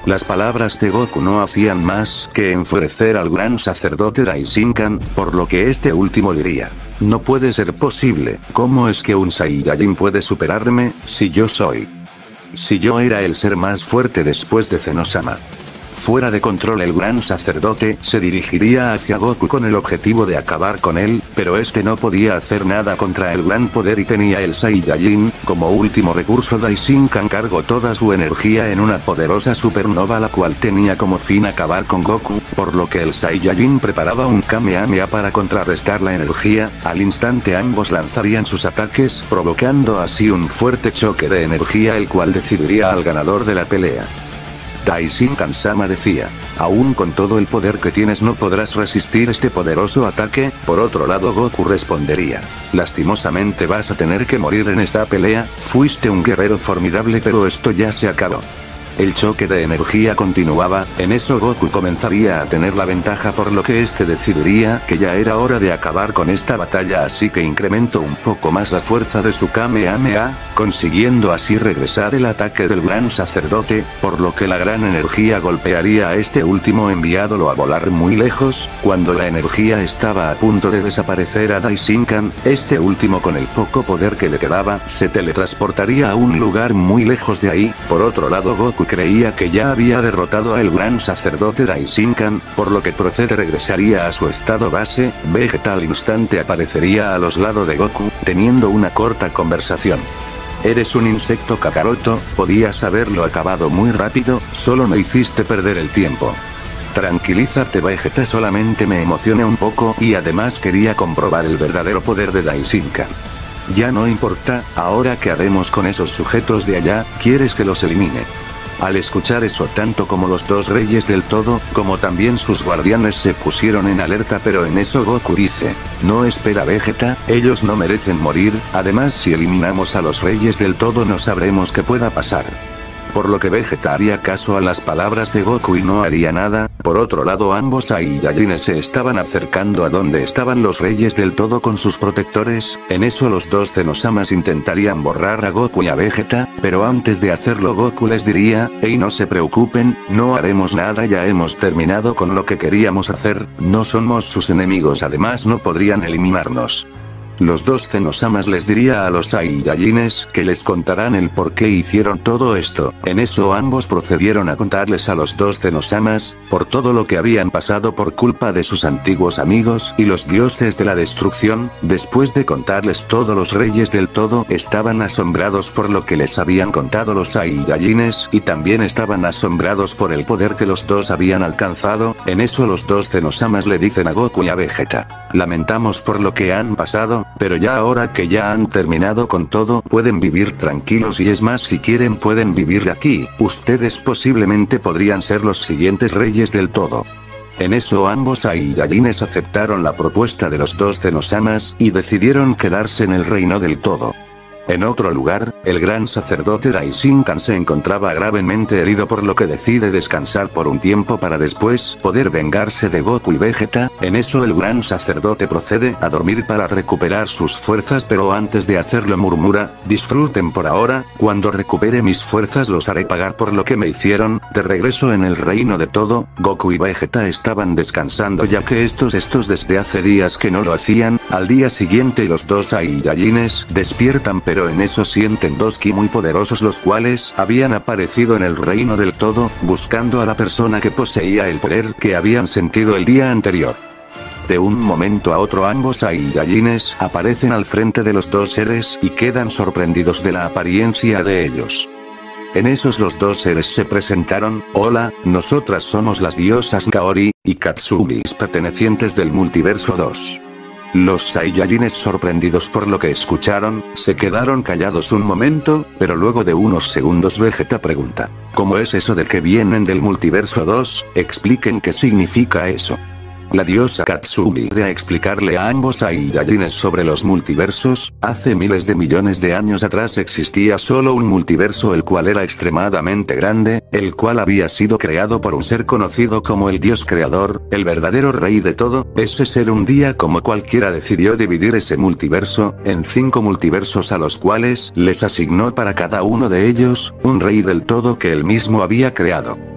Las palabras de Goku no hacían más que enfurecer al gran sacerdote Daishinkan, por lo que este último diría: no puede ser posible, ¿cómo es que un Saiyajin puede superarme, si yo soy? Si yo era el ser más fuerte después de Zenosama. Fuera de control, el gran sacerdote se dirigiría hacia Goku con el objetivo de acabar con él, pero este no podía hacer nada contra el gran poder y tenía el Saiyajin. Como último recurso, Daishinkan cargó toda su energía en una poderosa supernova, la cual tenía como fin acabar con Goku, por lo que el Saiyajin preparaba un Kamehameha para contrarrestar la energía. Al instante ambos lanzarían sus ataques, provocando así un fuerte choque de energía, el cual decidiría al ganador de la pelea. Daishinkan-sama decía: aún con todo el poder que tienes no podrás resistir este poderoso ataque. Por otro lado, Goku respondería: lastimosamente vas a tener que morir en esta pelea, fuiste un guerrero formidable pero esto ya se acabó. El choque de energía continuaba, en eso Goku comenzaría a tener la ventaja, por lo que este decidiría que ya era hora de acabar con esta batalla, así que incrementó un poco más la fuerza de su Kamehameha, consiguiendo así regresar el ataque del gran sacerdote, por lo que la gran energía golpearía a este último, enviándolo a volar muy lejos. Cuando la energía estaba a punto de desaparecer a Daishinkan, este último, con el poco poder que le quedaba, se teletransportaría a un lugar muy lejos de ahí. Por otro lado, Goku creía que ya había derrotado al gran sacerdote Daishinkan, por lo que procede regresaría a su estado base. Vegeta al instante aparecería a los lados de Goku, teniendo una corta conversación. Eres un insecto, Kakaroto, podías haberlo acabado muy rápido, solo me hiciste perder el tiempo. Tranquilízate, Vegeta, solamente me emocioné un poco y además quería comprobar el verdadero poder de Daishinkan. Ya no importa, ahora qué haremos con esos sujetos de allá, ¿quieres que los elimine? Al escuchar eso, tanto como los dos reyes del todo, como también sus guardianes se pusieron en alerta, pero en eso Goku dice: no, espera, Vegeta, ellos no merecen morir, además si eliminamos a los reyes del todo no sabremos qué pueda pasar. Por lo que Vegeta haría caso a las palabras de Goku y no haría nada. Por otro lado, ambos Saiyajines se estaban acercando a donde estaban los reyes del todo con sus protectores. En eso los dos Zenosamas intentarían borrar a Goku y a Vegeta, pero antes de hacerlo Goku les diría: hey, no se preocupen, no haremos nada, ya hemos terminado con lo que queríamos hacer, no somos sus enemigos, además no podrían eliminarnos. Los dos Zenosamas les diría a los Saiyajines que les contarán el por qué hicieron todo esto. En eso ambos procedieron a contarles a los dos Zenosamas por todo lo que habían pasado por culpa de sus antiguos amigos y los dioses de la destrucción. Después de contarles todo, los reyes del todo estaban asombrados por lo que les habían contado los Saiyajines y también estaban asombrados por el poder que los dos habían alcanzado. En eso los dos Zenosamas le dicen a Goku y a Vegeta: lamentamos por lo que han pasado, pero ya ahora que ya han terminado con todo, pueden vivir tranquilos y es más, si quieren pueden vivir aquí, ustedes posiblemente podrían ser los siguientes reyes del todo. En eso ambos Saiyajines aceptaron la propuesta de los dos Zenosamas y decidieron quedarse en el reino del todo. En otro lugar, el gran sacerdote Daishinkan se encontraba gravemente herido, por lo que decide descansar por un tiempo para después poder vengarse de Goku y Vegeta. En eso el gran sacerdote procede a dormir para recuperar sus fuerzas, pero antes de hacerlo murmura: disfruten por ahora, cuando recupere mis fuerzas los haré pagar por lo que me hicieron. De regreso en el reino de todo, Goku y Vegeta estaban descansando, ya que estos estos desde hace días que no lo hacían. Al día siguiente los dos Saiyajines despiertan, pero pero en eso sienten dos ki muy poderosos, los cuales habían aparecido en el reino del todo, buscando a la persona que poseía el poder que habían sentido el día anterior. De un momento a otro ambos Saiyajines aparecen al frente de los dos seres y quedan sorprendidos de la apariencia de ellos. En esos los dos seres se presentaron: hola, nosotras somos las diosas Kaori y Katsumis pertenecientes del multiverso dos. Los Saiyajines, sorprendidos por lo que escucharon, se quedaron callados un momento, pero luego de unos segundos Vegeta pregunta: ¿cómo es eso de que vienen del multiverso dos? Expliquen qué significa eso. La diosa Katsumi de a explicarle a ambos Saiyajines sobre los multiversos. Hace miles de millones de años atrás existía solo un multiverso, el cual era extremadamente grande, el cual había sido creado por un ser conocido como el Dios Creador, el verdadero rey de todo. Ese ser un día como cualquiera decidió dividir ese multiverso en cinco multiversos, a los cuales les asignó para cada uno de ellos un rey del todo que él mismo había creado.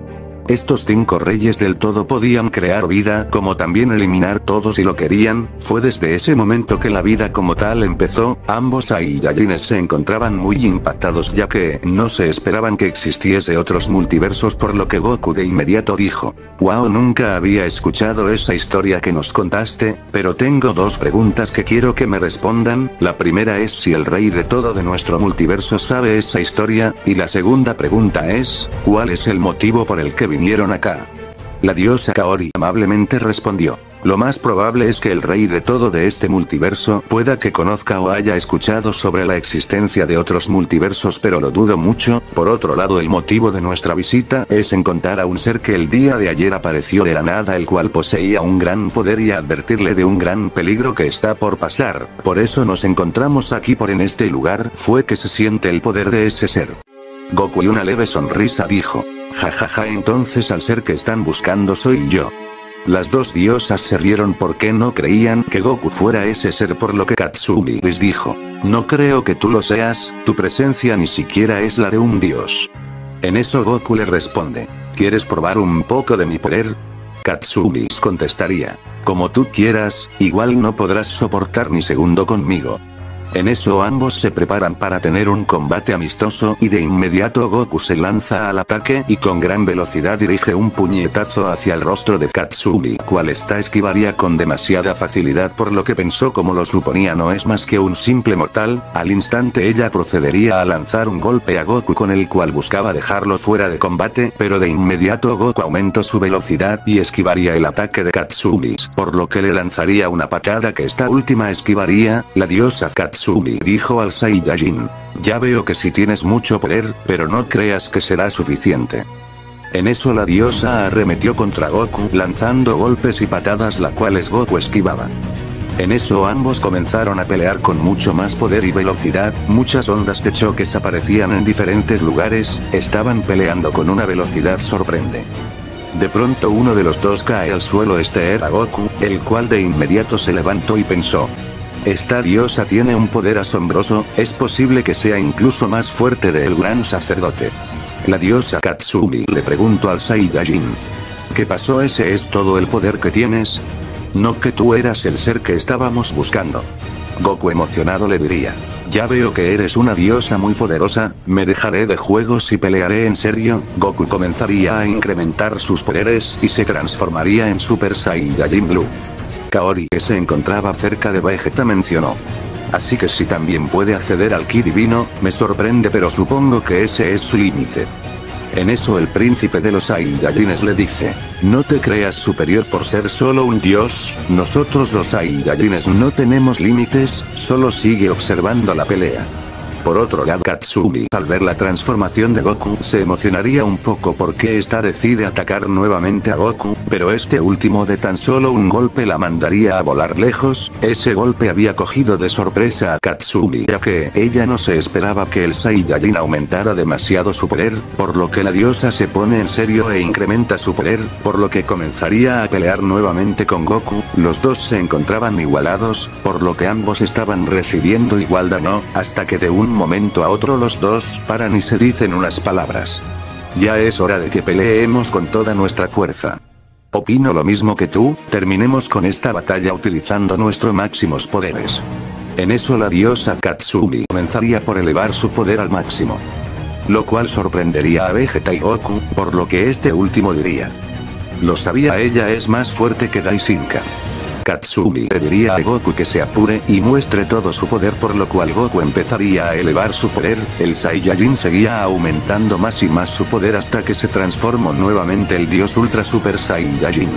Estos cinco reyes del todo podían crear vida, como también eliminar todo si lo querían. Fue desde ese momento que la vida como tal empezó. Ambos Saiyajines se encontraban muy impactados ya que no se esperaban que existiese otros multiversos, por lo que Goku de inmediato dijo: wow, nunca había escuchado esa historia que nos contaste, pero tengo dos preguntas que quiero que me respondan. La primera es si el rey de todo de nuestro multiverso sabe esa historia, y la segunda pregunta es, ¿cuál es el motivo por el que vinieron acá? La diosa Kaori amablemente respondió: lo más probable es que el rey de todo de este multiverso pueda que conozca o haya escuchado sobre la existencia de otros multiversos, pero lo dudo mucho. Por otro lado, el motivo de nuestra visita es encontrar a un ser que el día de ayer apareció de la nada, el cual poseía un gran poder, y advertirle de un gran peligro que está por pasar. Por eso nos encontramos aquí, por en este lugar fue que se siente el poder de ese ser. Goku, y una leve sonrisa, dijo: jajaja, entonces al ser que están buscando soy yo. Las dos diosas se rieron porque no creían que Goku fuera ese ser, por lo que Katsumi les dijo: no creo que tú lo seas, tu presencia ni siquiera es la de un dios. En eso Goku le responde: ¿quieres probar un poco de mi poder? Katsumi contestaría: como tú quieras, igual no podrás soportar ni segundo conmigo. En eso ambos se preparan para tener un combate amistoso, y de inmediato Goku se lanza al ataque y con gran velocidad dirige un puñetazo hacia el rostro de Katsumi, cual esta esquivaría con demasiada facilidad, por lo que pensó, como lo suponía, no es más que un simple mortal. Al instante ella procedería a lanzar un golpe a Goku con el cual buscaba dejarlo fuera de combate, pero de inmediato Goku aumentó su velocidad y esquivaría el ataque de Katsumi, por lo que le lanzaría una patada que esta última esquivaría. La diosa Katsumi Katsumi dijo al Saiyajin: ya veo que sí tienes mucho poder, pero no creas que será suficiente. En eso la diosa arremetió contra Goku lanzando golpes y patadas, las cuales Goku esquivaba. En eso ambos comenzaron a pelear con mucho más poder y velocidad. Muchas ondas de choques aparecían en diferentes lugares, estaban peleando con una velocidad sorprendente. De pronto uno de los dos cae al suelo, este era Goku, el cual de inmediato se levantó y pensó: esta diosa tiene un poder asombroso, es posible que sea incluso más fuerte del gran sacerdote. La diosa Katsumi le preguntó al Saiyajin: ¿qué pasó? ¿Ese es todo el poder que tienes? No, que tú eras el ser que estábamos buscando. Goku emocionado le diría: ya veo que eres una diosa muy poderosa, me dejaré de juegos y pelearé en serio. Goku comenzaría a incrementar sus poderes y se transformaría en Super Saiyajin Blue. Kaori, que se encontraba cerca de Vegeta, mencionó: así que si también puede acceder al ki divino, me sorprende, pero supongo que ese es su límite. En eso el príncipe de los Saiyajines le dice: no te creas superior por ser solo un dios, nosotros los Saiyajines no tenemos límites, solo sigue observando la pelea. Por otro lado, Katsumi, al ver la transformación de Goku, se emocionaría un poco porque esta decide atacar nuevamente a Goku, pero este último de tan solo un golpe la mandaría a volar lejos. Ese golpe había cogido de sorpresa a Katsumi, ya que ella no se esperaba que el Saiyajin aumentara demasiado su poder, por lo que la diosa se pone en serio e incrementa su poder, por lo que comenzaría a pelear nuevamente con Goku. Los dos se encontraban igualados, por lo que ambos estaban recibiendo igual daño, hasta que de un momento a otro los dos paran y se dicen unas palabras: ya es hora de que peleemos con toda nuestra fuerza. Opino lo mismo que tú, terminemos con esta batalla utilizando nuestros máximos poderes. En eso la diosa Katsumi comenzaría por elevar su poder al máximo, lo cual sorprendería a Vegeta y Goku, por lo que este último diría: lo sabía, ella es más fuerte que Daishinka. Katsumi le diría a Goku que se apure y muestre todo su poder, por lo cual Goku empezaría a elevar su poder. El Saiyajin seguía aumentando más y más su poder hasta que se transformó nuevamente el dios Ultra Super Saiyajin.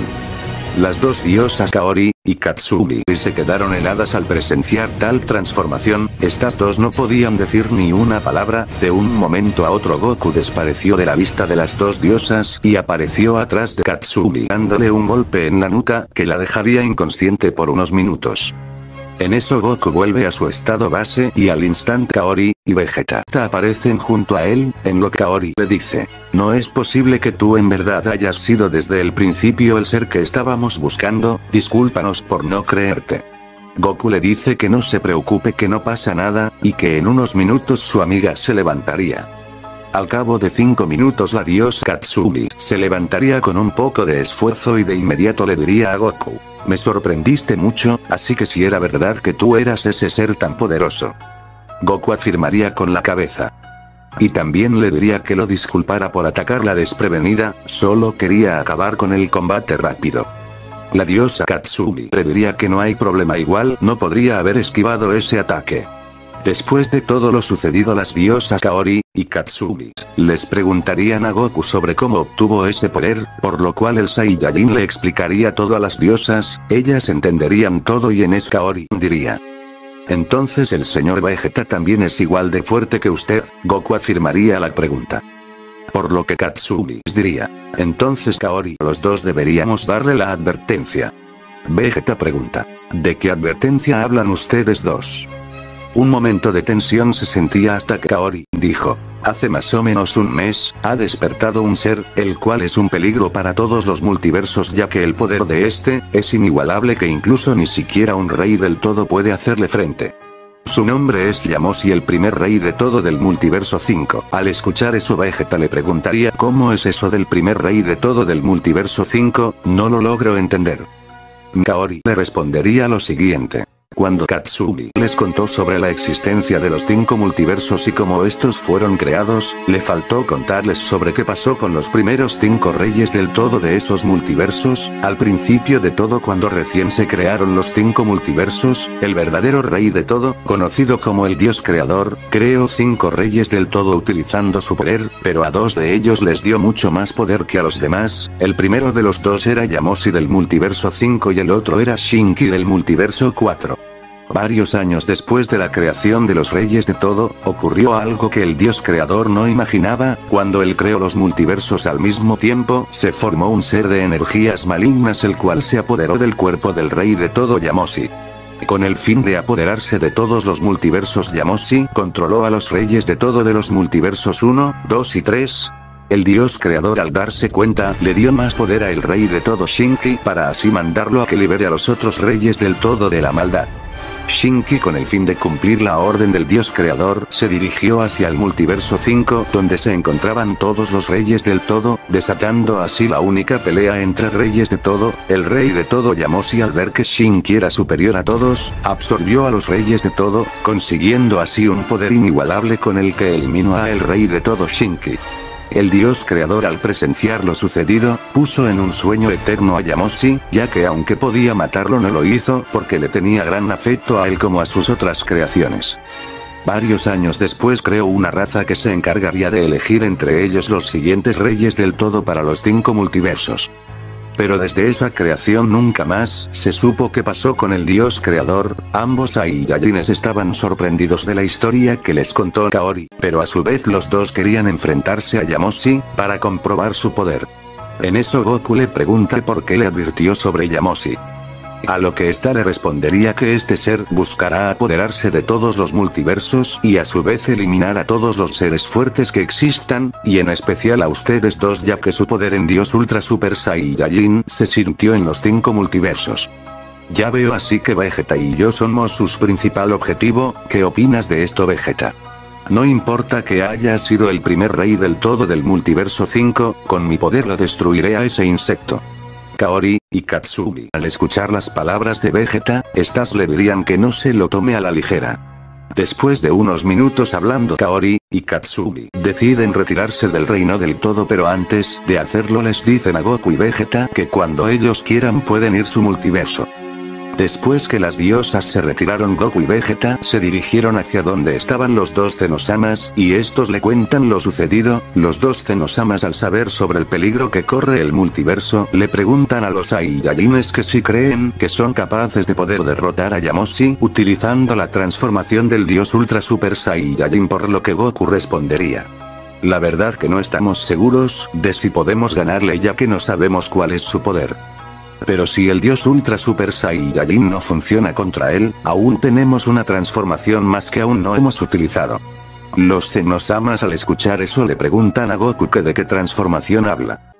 Las dos diosas Kaori y Katsumi se quedaron heladas al presenciar tal transformación. Estas dos no podían decir ni una palabra. De un momento a otro Goku desapareció de la vista de las dos diosas y apareció atrás de Katsumi dándole un golpe en la nuca que la dejaría inconsciente por unos minutos. En eso Goku vuelve a su estado base y al instante Kaori y Vegeta aparecen junto a él, en lo que Kaori le dice: no es posible que tú en verdad hayas sido desde el principio el ser que estábamos buscando, discúlpanos por no creerte. Goku le dice que no se preocupe, que no pasa nada, y que en unos minutos su amiga se levantaría. Al cabo de cinco minutos la diosa Katsumi se levantaría con un poco de esfuerzo y de inmediato le diría a Goku: me sorprendiste mucho, así que si era verdad que tú eras ese ser tan poderoso. Goku afirmaría con la cabeza. Y también le diría que lo disculpara por atacarla desprevenida, solo quería acabar con el combate rápido. La diosa Katsumi le diría que no hay problema, igual no podría haber esquivado ese ataque. Después de todo lo sucedido, las diosas Kaori y Katsumi les preguntarían a Goku sobre cómo obtuvo ese poder, por lo cual el Saiyajin le explicaría todo a las diosas, ellas entenderían todo y en eso Kaori diría: entonces el señor Vegeta también es igual de fuerte que usted. Goku afirmaría la pregunta. Por lo que Katsumi diría: entonces Kaori, los dos deberíamos darle la advertencia. Vegeta pregunta: ¿de qué advertencia hablan ustedes dos? Un momento de tensión se sentía hasta que Kaori dijo: hace más o menos un mes, ha despertado un ser, el cual es un peligro para todos los multiversos, ya que el poder de este es inigualable, que incluso ni siquiera un rey del todo puede hacerle frente. Su nombre es Yamoshi, el primer rey de todo del multiverso cinco. Al escuchar eso, Vegeta le preguntaría: ¿cómo es eso del primer rey de todo del multiverso cinco? No lo logro entender. Kaori le respondería lo siguiente: cuando Katsumi les contó sobre la existencia de los cinco multiversos y cómo estos fueron creados, le faltó contarles sobre qué pasó con los primeros cinco reyes del todo de esos multiversos. Al principio de todo, cuando recién se crearon los cinco multiversos, el verdadero rey de todo, conocido como el dios creador, creó cinco reyes del todo utilizando su poder, pero a dos de ellos les dio mucho más poder que a los demás. El primero de los dos era Yamoshi del multiverso cinco y el otro era Shinki del multiverso cuatro. Varios años después de la creación de los reyes de todo, ocurrió algo que el dios creador no imaginaba. Cuando él creó los multiversos al mismo tiempo, se formó un ser de energías malignas, el cual se apoderó del cuerpo del rey de todo, Yamoshi. Con el fin de apoderarse de todos los multiversos, Yamoshi controló a los reyes de todo de los multiversos uno, dos y tres. El dios creador, al darse cuenta, le dio más poder a el rey de todo, Shinki, para así mandarlo a que libere a los otros reyes del todo de la maldad. Shinki, con el fin de cumplir la orden del dios creador, se dirigió hacia el multiverso cinco, donde se encontraban todos los reyes del todo, desatando así la única pelea entre reyes de todo. El rey de todo, Yamoshi, al ver que Shinki era superior a todos, absorbió a los reyes de todo, consiguiendo así un poder inigualable con el que eliminó a el rey de todo, Shinki. El dios creador, al presenciar lo sucedido, puso en un sueño eterno a Yamoshi, ya que aunque podía matarlo no lo hizo, porque le tenía gran afecto a él como a sus otras creaciones. Varios años después creó una raza que se encargaría de elegir entre ellos los siguientes reyes del todo para los cinco multiversos. Pero desde esa creación nunca más se supo qué pasó con el dios creador. Ambos Saiyajines estaban sorprendidos de la historia que les contó Kaori, pero a su vez los dos querían enfrentarse a Yamoshi para comprobar su poder. En eso Goku le pregunta por qué le advirtió sobre Yamoshi. A lo que ésta le respondería que este ser buscará apoderarse de todos los multiversos y a su vez eliminar a todos los seres fuertes que existan, y en especial a ustedes dos, ya que su poder en Dios Ultra Super Saiyajin se sintió en los cinco multiversos. Ya veo, así que Vegeta y yo somos su principal objetivo. ¿Qué opinas de esto, Vegeta? No importa que haya sido el primer rey del todo del multiverso cinco, con mi poder lo destruiré a ese insecto. Kaori y Katsumi, al escuchar las palabras de Vegeta, estas le dirían que no se lo tome a la ligera. Después de unos minutos hablando, Kaori y Katsumi deciden retirarse del reino del todo, pero antes de hacerlo les dicen a Goku y Vegeta que cuando ellos quieran pueden ir su multiverso. Después que las diosas se retiraron, Goku y Vegeta se dirigieron hacia donde estaban los dos Zenosamas, y estos le cuentan lo sucedido. Los dos Zenosamas, al saber sobre el peligro que corre el multiverso, le preguntan a los Saiyajines que si creen que son capaces de poder derrotar a Yamoshi utilizando la transformación del dios Ultra Super Saiyajin, por lo que Goku respondería: la verdad que no estamos seguros de si podemos ganarle, ya que no sabemos cuál es su poder. Pero si el dios Ultra Super Saiyajin no funciona contra él, aún tenemos una transformación más que aún no hemos utilizado. Los Zenosamas, al escuchar eso, le preguntan a Goku que de qué transformación habla.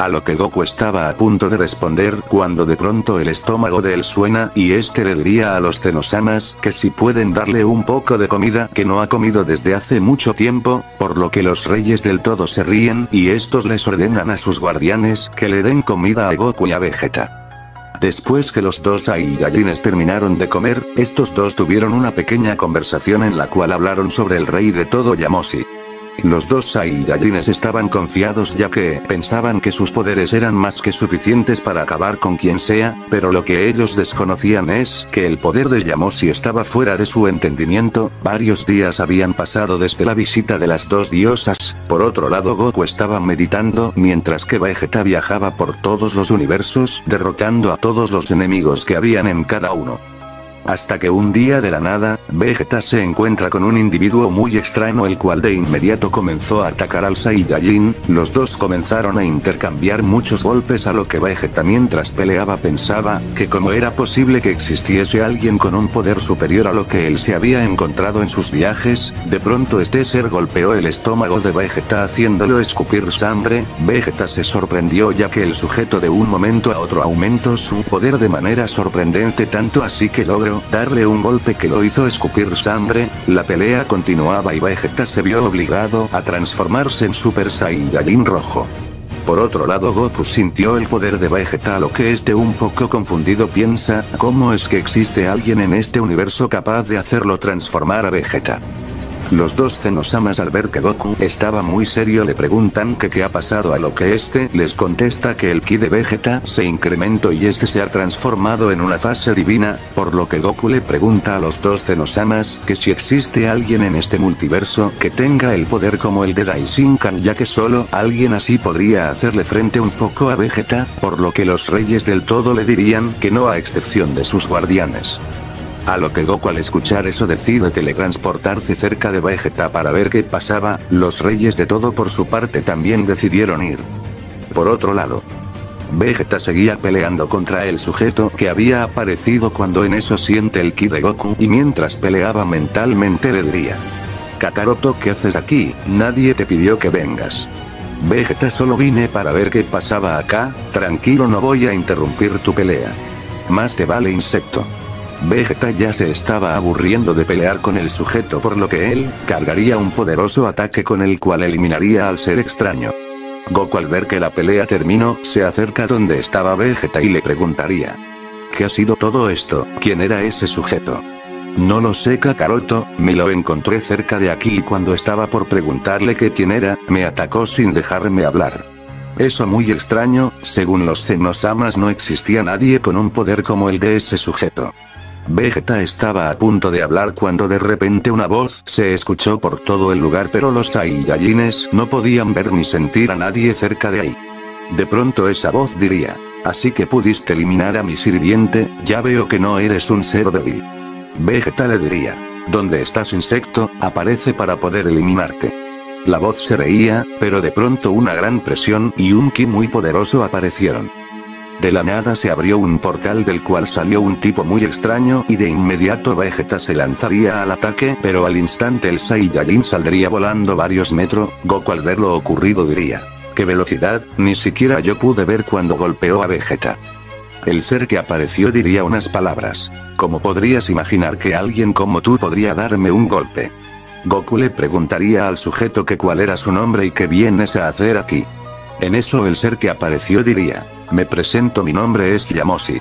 A lo que Goku estaba a punto de responder cuando de pronto el estómago de él suena y este le diría a los Zenosamas que si pueden darle un poco de comida que no ha comido desde hace mucho tiempo, por lo que los reyes del todo se ríen y estos les ordenan a sus guardianes que le den comida a Goku y a Vegeta. Después que los dos Saiyajines terminaron de comer, estos dos tuvieron una pequeña conversación en la cual hablaron sobre el rey de todo Yamoshi. Los dos Saiyajines estaban confiados ya que pensaban que sus poderes eran más que suficientes para acabar con quien sea, pero lo que ellos desconocían es que el poder de Yamoshi estaba fuera de su entendimiento. Varios días habían pasado desde la visita de las dos diosas. Por otro lado, Goku estaba meditando mientras que Vegeta viajaba por todos los universos derrotando a todos los enemigos que habían en cada uno. Hasta que un día de la nada, Vegeta se encuentra con un individuo muy extraño el cual de inmediato comenzó a atacar al Saiyajin. Los dos comenzaron a intercambiar muchos golpes a lo que Vegeta mientras peleaba pensaba que cómo era posible que existiese alguien con un poder superior a lo que él se había encontrado en sus viajes. De pronto este ser golpeó el estómago de Vegeta haciéndolo escupir sangre. Vegeta se sorprendió ya que el sujeto de un momento a otro aumentó su poder de manera sorprendente tanto así que logró darle un golpe que lo hizo escupir sangre. La pelea continuaba y Vegeta se vio obligado a transformarse en Super Saiyajin rojo. Por otro lado, Goku sintió el poder de Vegeta a lo que este un poco confundido piensa, ¿cómo es que existe alguien en este universo capaz de hacerlo transformar a Vegeta? Los dos Zenosamas al ver que Goku estaba muy serio le preguntan que qué ha pasado a lo que este les contesta que el ki de Vegeta se incrementó y este se ha transformado en una fase divina, por lo que Goku le pregunta a los dos Zenosamas que si existe alguien en este multiverso que tenga el poder como el de Daishinkan ya que solo alguien así podría hacerle frente un poco a Vegeta, por lo que los reyes del todo le dirían que no a excepción de sus guardianes. A lo que Goku al escuchar eso decide teletransportarse cerca de Vegeta para ver qué pasaba. Los reyes de todo por su parte también decidieron ir. Por otro lado, Vegeta seguía peleando contra el sujeto que había aparecido cuando en eso siente el ki de Goku y mientras peleaba mentalmente le diría: Kakaroto, ¿qué haces aquí? Nadie te pidió que vengas. Vegeta, solo vine para ver qué pasaba acá. Tranquilo, no voy a interrumpir tu pelea. Más te vale, insecto. Vegeta ya se estaba aburriendo de pelear con el sujeto por lo que él cargaría un poderoso ataque con el cual eliminaría al ser extraño. Goku al ver que la pelea terminó se acerca donde estaba Vegeta y le preguntaría: ¿qué ha sido todo esto? ¿Quién era ese sujeto? No lo sé, Kakaroto, me lo encontré cerca de aquí y cuando estaba por preguntarle qué quién era, me atacó sin dejarme hablar. Eso muy extraño, según los Zenosamas no existía nadie con un poder como el de ese sujeto. Vegeta estaba a punto de hablar cuando de repente una voz se escuchó por todo el lugar pero los Saiyajines no podían ver ni sentir a nadie cerca de ahí. De pronto esa voz diría: así que pudiste eliminar a mi sirviente, ya veo que no eres un ser débil. Vegeta le diría: ¿dónde estás, insecto? Aparece para poder eliminarte. La voz se reía, pero de pronto una gran presión y un ki muy poderoso aparecieron. De la nada se abrió un portal del cual salió un tipo muy extraño y de inmediato Vegeta se lanzaría al ataque, pero al instante el Saiyajin saldría volando varios metros. Goku al ver lo ocurrido diría: ¡qué velocidad! Ni siquiera yo pude ver cuando golpeó a Vegeta. El ser que apareció diría unas palabras: ¿cómo podrías imaginar que alguien como tú podría darme un golpe? Goku le preguntaría al sujeto que cuál era su nombre y qué vienes a hacer aquí. En eso el ser que apareció diría: me presento, mi nombre es Yamoshi.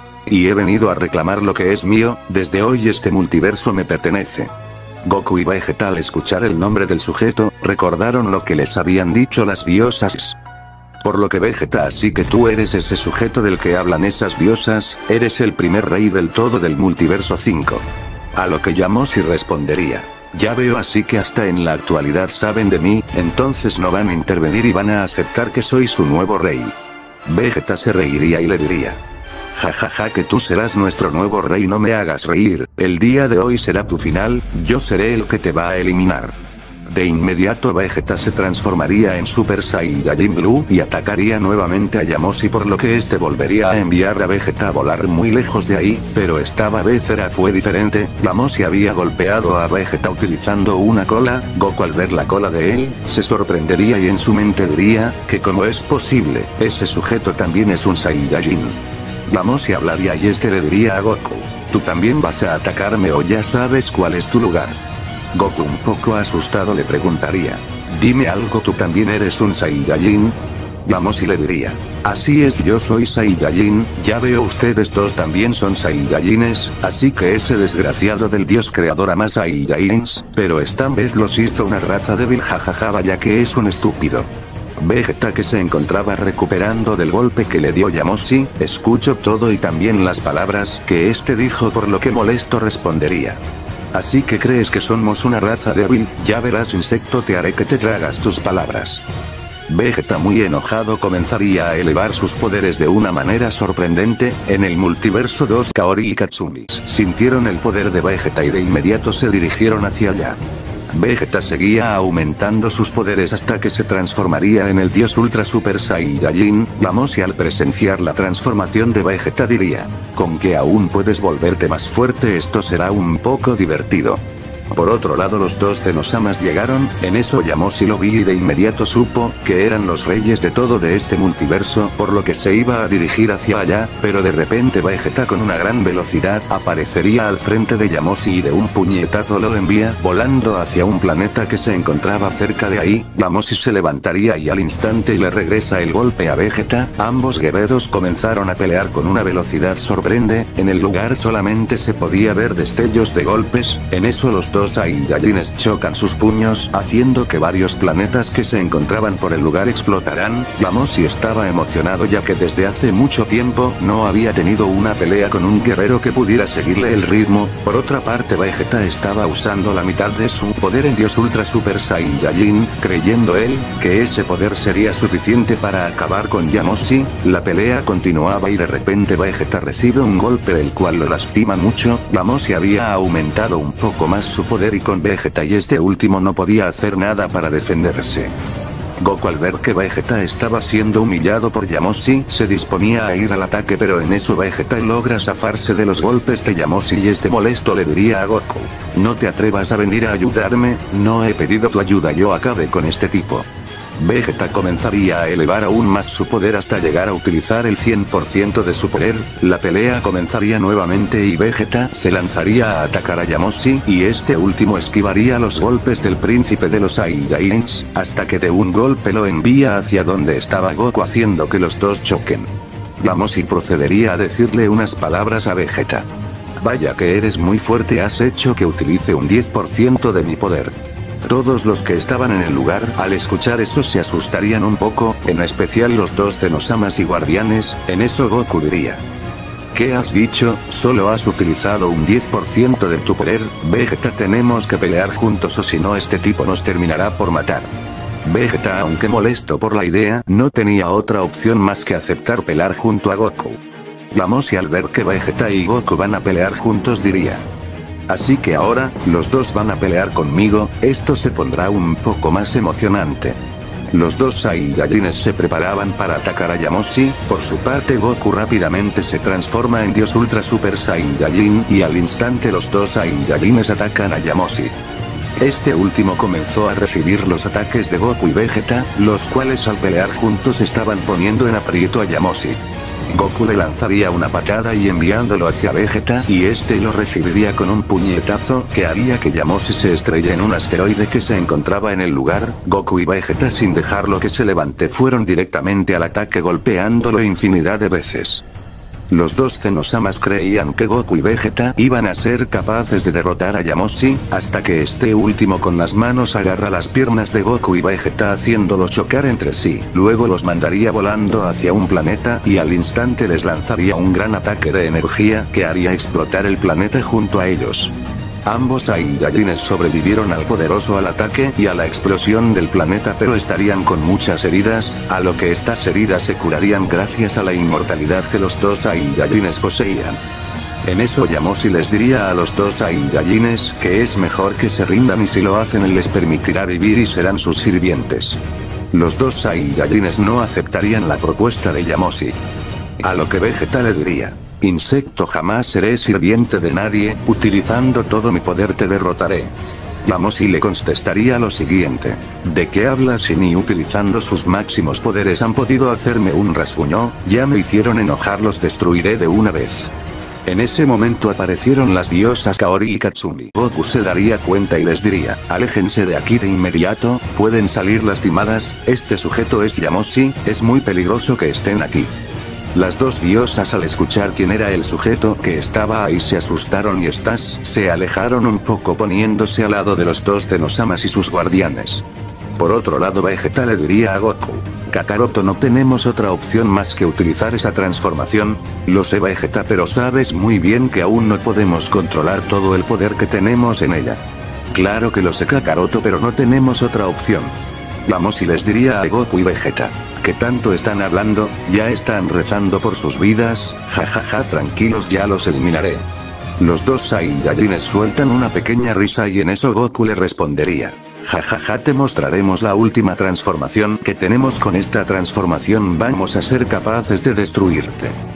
Y he venido a reclamar lo que es mío, desde hoy este multiverso me pertenece. Goku y Vegeta al escuchar el nombre del sujeto, recordaron lo que les habían dicho las diosas. Por lo que Vegeta, así que tú eres ese sujeto del que hablan esas diosas, eres el primer rey del todo del multiverso cinco. A lo que Yamoshi respondería: ya veo, así que hasta en la actualidad saben de mí, entonces no van a intervenir y van a aceptar que soy su nuevo rey. Vegeta se reiría y le diría: jajaja, ja, ja, que tú serás nuestro nuevo rey, no me hagas reír, el día de hoy será tu final, yo seré el que te va a eliminar. De inmediato Vegeta se transformaría en Super Saiyajin Blue y atacaría nuevamente a Yamoshi, por lo que este volvería a enviar a Vegeta a volar muy lejos de ahí, pero esta vez era fue diferente. Yamoshi había golpeado a Vegeta utilizando una cola. Goku, al ver la cola de él, se sorprendería y en su mente diría, que cómo es posible, ese sujeto también es un Saiyajin. Yamoshi hablaría y este le diría a Goku, ¿tú también vas a atacarme o ya sabes cuál es tu lugar? Goku, un poco asustado, le preguntaría, dime algo, ¿tú también eres un Saiyajin? Yamoshi le diría, así es, yo soy Saiyajin, ya veo ustedes dos también son Saiyajines, así que ese desgraciado del dios creador ama Saiyajins, pero esta vez los hizo una raza débil, jajaja, vaya que es un estúpido. Vegeta, que se encontraba recuperando del golpe que le dio Yamoshi, escuchó todo y también las palabras que este dijo, por lo que molesto respondería, así que crees que somos una raza débil, ya verás, insecto, te haré que te tragas tus palabras. Vegeta, muy enojado, comenzaría a elevar sus poderes de una manera sorprendente. En el multiverso, dos Kaori y Katsumi sintieron el poder de Vegeta y de inmediato se dirigieron hacia allá. Vegeta seguía aumentando sus poderes hasta que se transformaría en el dios Ultra Super Saiyajin. Yamoshi, al presenciar la transformación de Vegeta, diría, con que aún puedes volverte más fuerte, esto será un poco divertido. Por otro lado, los dos Zenosamas llegaron. En eso Yamoshi lo vi y de inmediato supo que eran los reyes de todo de este multiverso, por lo que se iba a dirigir hacia allá, pero de repente Vegeta con una gran velocidad aparecería al frente de Yamoshi y de un puñetazo lo envía volando hacia un planeta que se encontraba cerca de ahí. Yamoshi se levantaría y al instante le regresa el golpe a Vegeta. Ambos guerreros comenzaron a pelear con una velocidad sorprendente. En el lugar solamente se podía ver destellos de golpes. En eso los dos Saiyajines chocan sus puños, haciendo que varios planetas que se encontraban por el lugar explotarán. Yamoshi estaba emocionado ya que desde hace mucho tiempo no había tenido una pelea con un guerrero que pudiera seguirle el ritmo. Por otra parte, Vegeta estaba usando la mitad de su poder en Dios Ultra Super Saiyajin, creyendo él que ese poder sería suficiente para acabar con Yamoshi. La pelea continuaba y de repente Vegeta recibe un golpe el cual lo lastima mucho. Yamoshi había aumentado un poco más su poder y con Vegeta y este último no podía hacer nada para defenderse. Goku, al ver que Vegeta estaba siendo humillado por Yamoshi, se disponía a ir al ataque, pero en eso Vegeta logra zafarse de los golpes de Yamoshi y este molesto le diría a Goku, no te atrevas a venir a ayudarme, no he pedido tu ayuda, yo acabe con este tipo. Vegeta comenzaría a elevar aún más su poder hasta llegar a utilizar el cien por ciento de su poder. La pelea comenzaría nuevamente y Vegeta se lanzaría a atacar a Yamoshi y este último esquivaría los golpes del príncipe de los Saiyajins, hasta que de un golpe lo envía hacia donde estaba Goku, haciendo que los dos choquen. Yamoshi procedería a decirle unas palabras a Vegeta. Vaya que eres muy fuerte, has hecho que utilice un diez por ciento de mi poder. Todos los que estaban en el lugar al escuchar eso se asustarían un poco, en especial los dos Zenosamas y guardianes. En eso Goku diría, ¿qué has dicho? Solo has utilizado un diez por ciento de tu poder. Vegeta, tenemos que pelear juntos o si no este tipo nos terminará por matar. Vegeta, aunque molesto por la idea, no tenía otra opción más que aceptar pelear junto a Goku. Yamoshi, al ver que Vegeta y Goku van a pelear juntos, diría, así que ahora, los dos van a pelear conmigo, esto se pondrá un poco más emocionante. Los dos Saiyajines se preparaban para atacar a Yamoshi. Por su parte, Goku rápidamente se transforma en Dios Ultra Super Saiyajin y al instante los dos Saiyajines atacan a Yamoshi. Este último comenzó a recibir los ataques de Goku y Vegeta, los cuales al pelear juntos estaban poniendo en aprieto a Yamoshi. Goku le lanzaría una patada y enviándolo hacia Vegeta y este lo recibiría con un puñetazo que haría que Yamoshi se estrelle en un asteroide que se encontraba en el lugar. Goku y Vegeta, sin dejarlo que se levante, fueron directamente al ataque golpeándolo infinidad de veces. Los dos Zenosamas creían que Goku y Vegeta iban a ser capaces de derrotar a Yamoshi, hasta que este último con las manos agarra las piernas de Goku y Vegeta haciéndolos chocar entre sí. Luego los mandaría volando hacia un planeta y al instante les lanzaría un gran ataque de energía que haría explotar el planeta junto a ellos. Ambos Saiyajines sobrevivieron al poderoso al ataque y a la explosión del planeta, pero estarían con muchas heridas, a lo que estas heridas se curarían gracias a la inmortalidad que los dos Saiyajines poseían. En eso Yamoshi les diría a los dos Saiyajines que es mejor que se rindan y si lo hacen él les permitirá vivir y serán sus sirvientes. Los dos Saiyajines no aceptarían la propuesta de Yamoshi. A lo que Vegeta le diría: insecto, jamás seré sirviente de nadie, utilizando todo mi poder te derrotaré. Yamoshi le contestaría lo siguiente: ¿de qué hablas si ni utilizando sus máximos poderes han podido hacerme un rasguño? Ya me hicieron enojar, los destruiré de una vez. En ese momento aparecieron las diosas Kaori y Katsumi. Goku se daría cuenta y les diría: aléjense de aquí de inmediato, pueden salir lastimadas, este sujeto es Yamoshi, es muy peligroso que estén aquí. Las dos diosas al escuchar quién era el sujeto que estaba ahí se asustaron y estas se alejaron un poco poniéndose al lado de los dos Zenosamas y sus guardianes. Por otro lado Vegeta le diría a Goku: Kakaroto, no tenemos otra opción más que utilizar esa transformación. Lo sé Vegeta, pero sabes muy bien que aún no podemos controlar todo el poder que tenemos en ella. Claro que lo sé Kakaroto, pero no tenemos otra opción. Vamos, y les diría a Goku y Vegeta: ¿qué tanto están hablando? ¿Ya están rezando por sus vidas? Jajaja, ja, ja, tranquilos, ya los eliminaré. Los dos Saiyajines sueltan una pequeña risa y en eso Goku le respondería: jajaja, ja, ja, te mostraremos la última transformación que tenemos. Con esta transformación vamos a ser capaces de destruirte.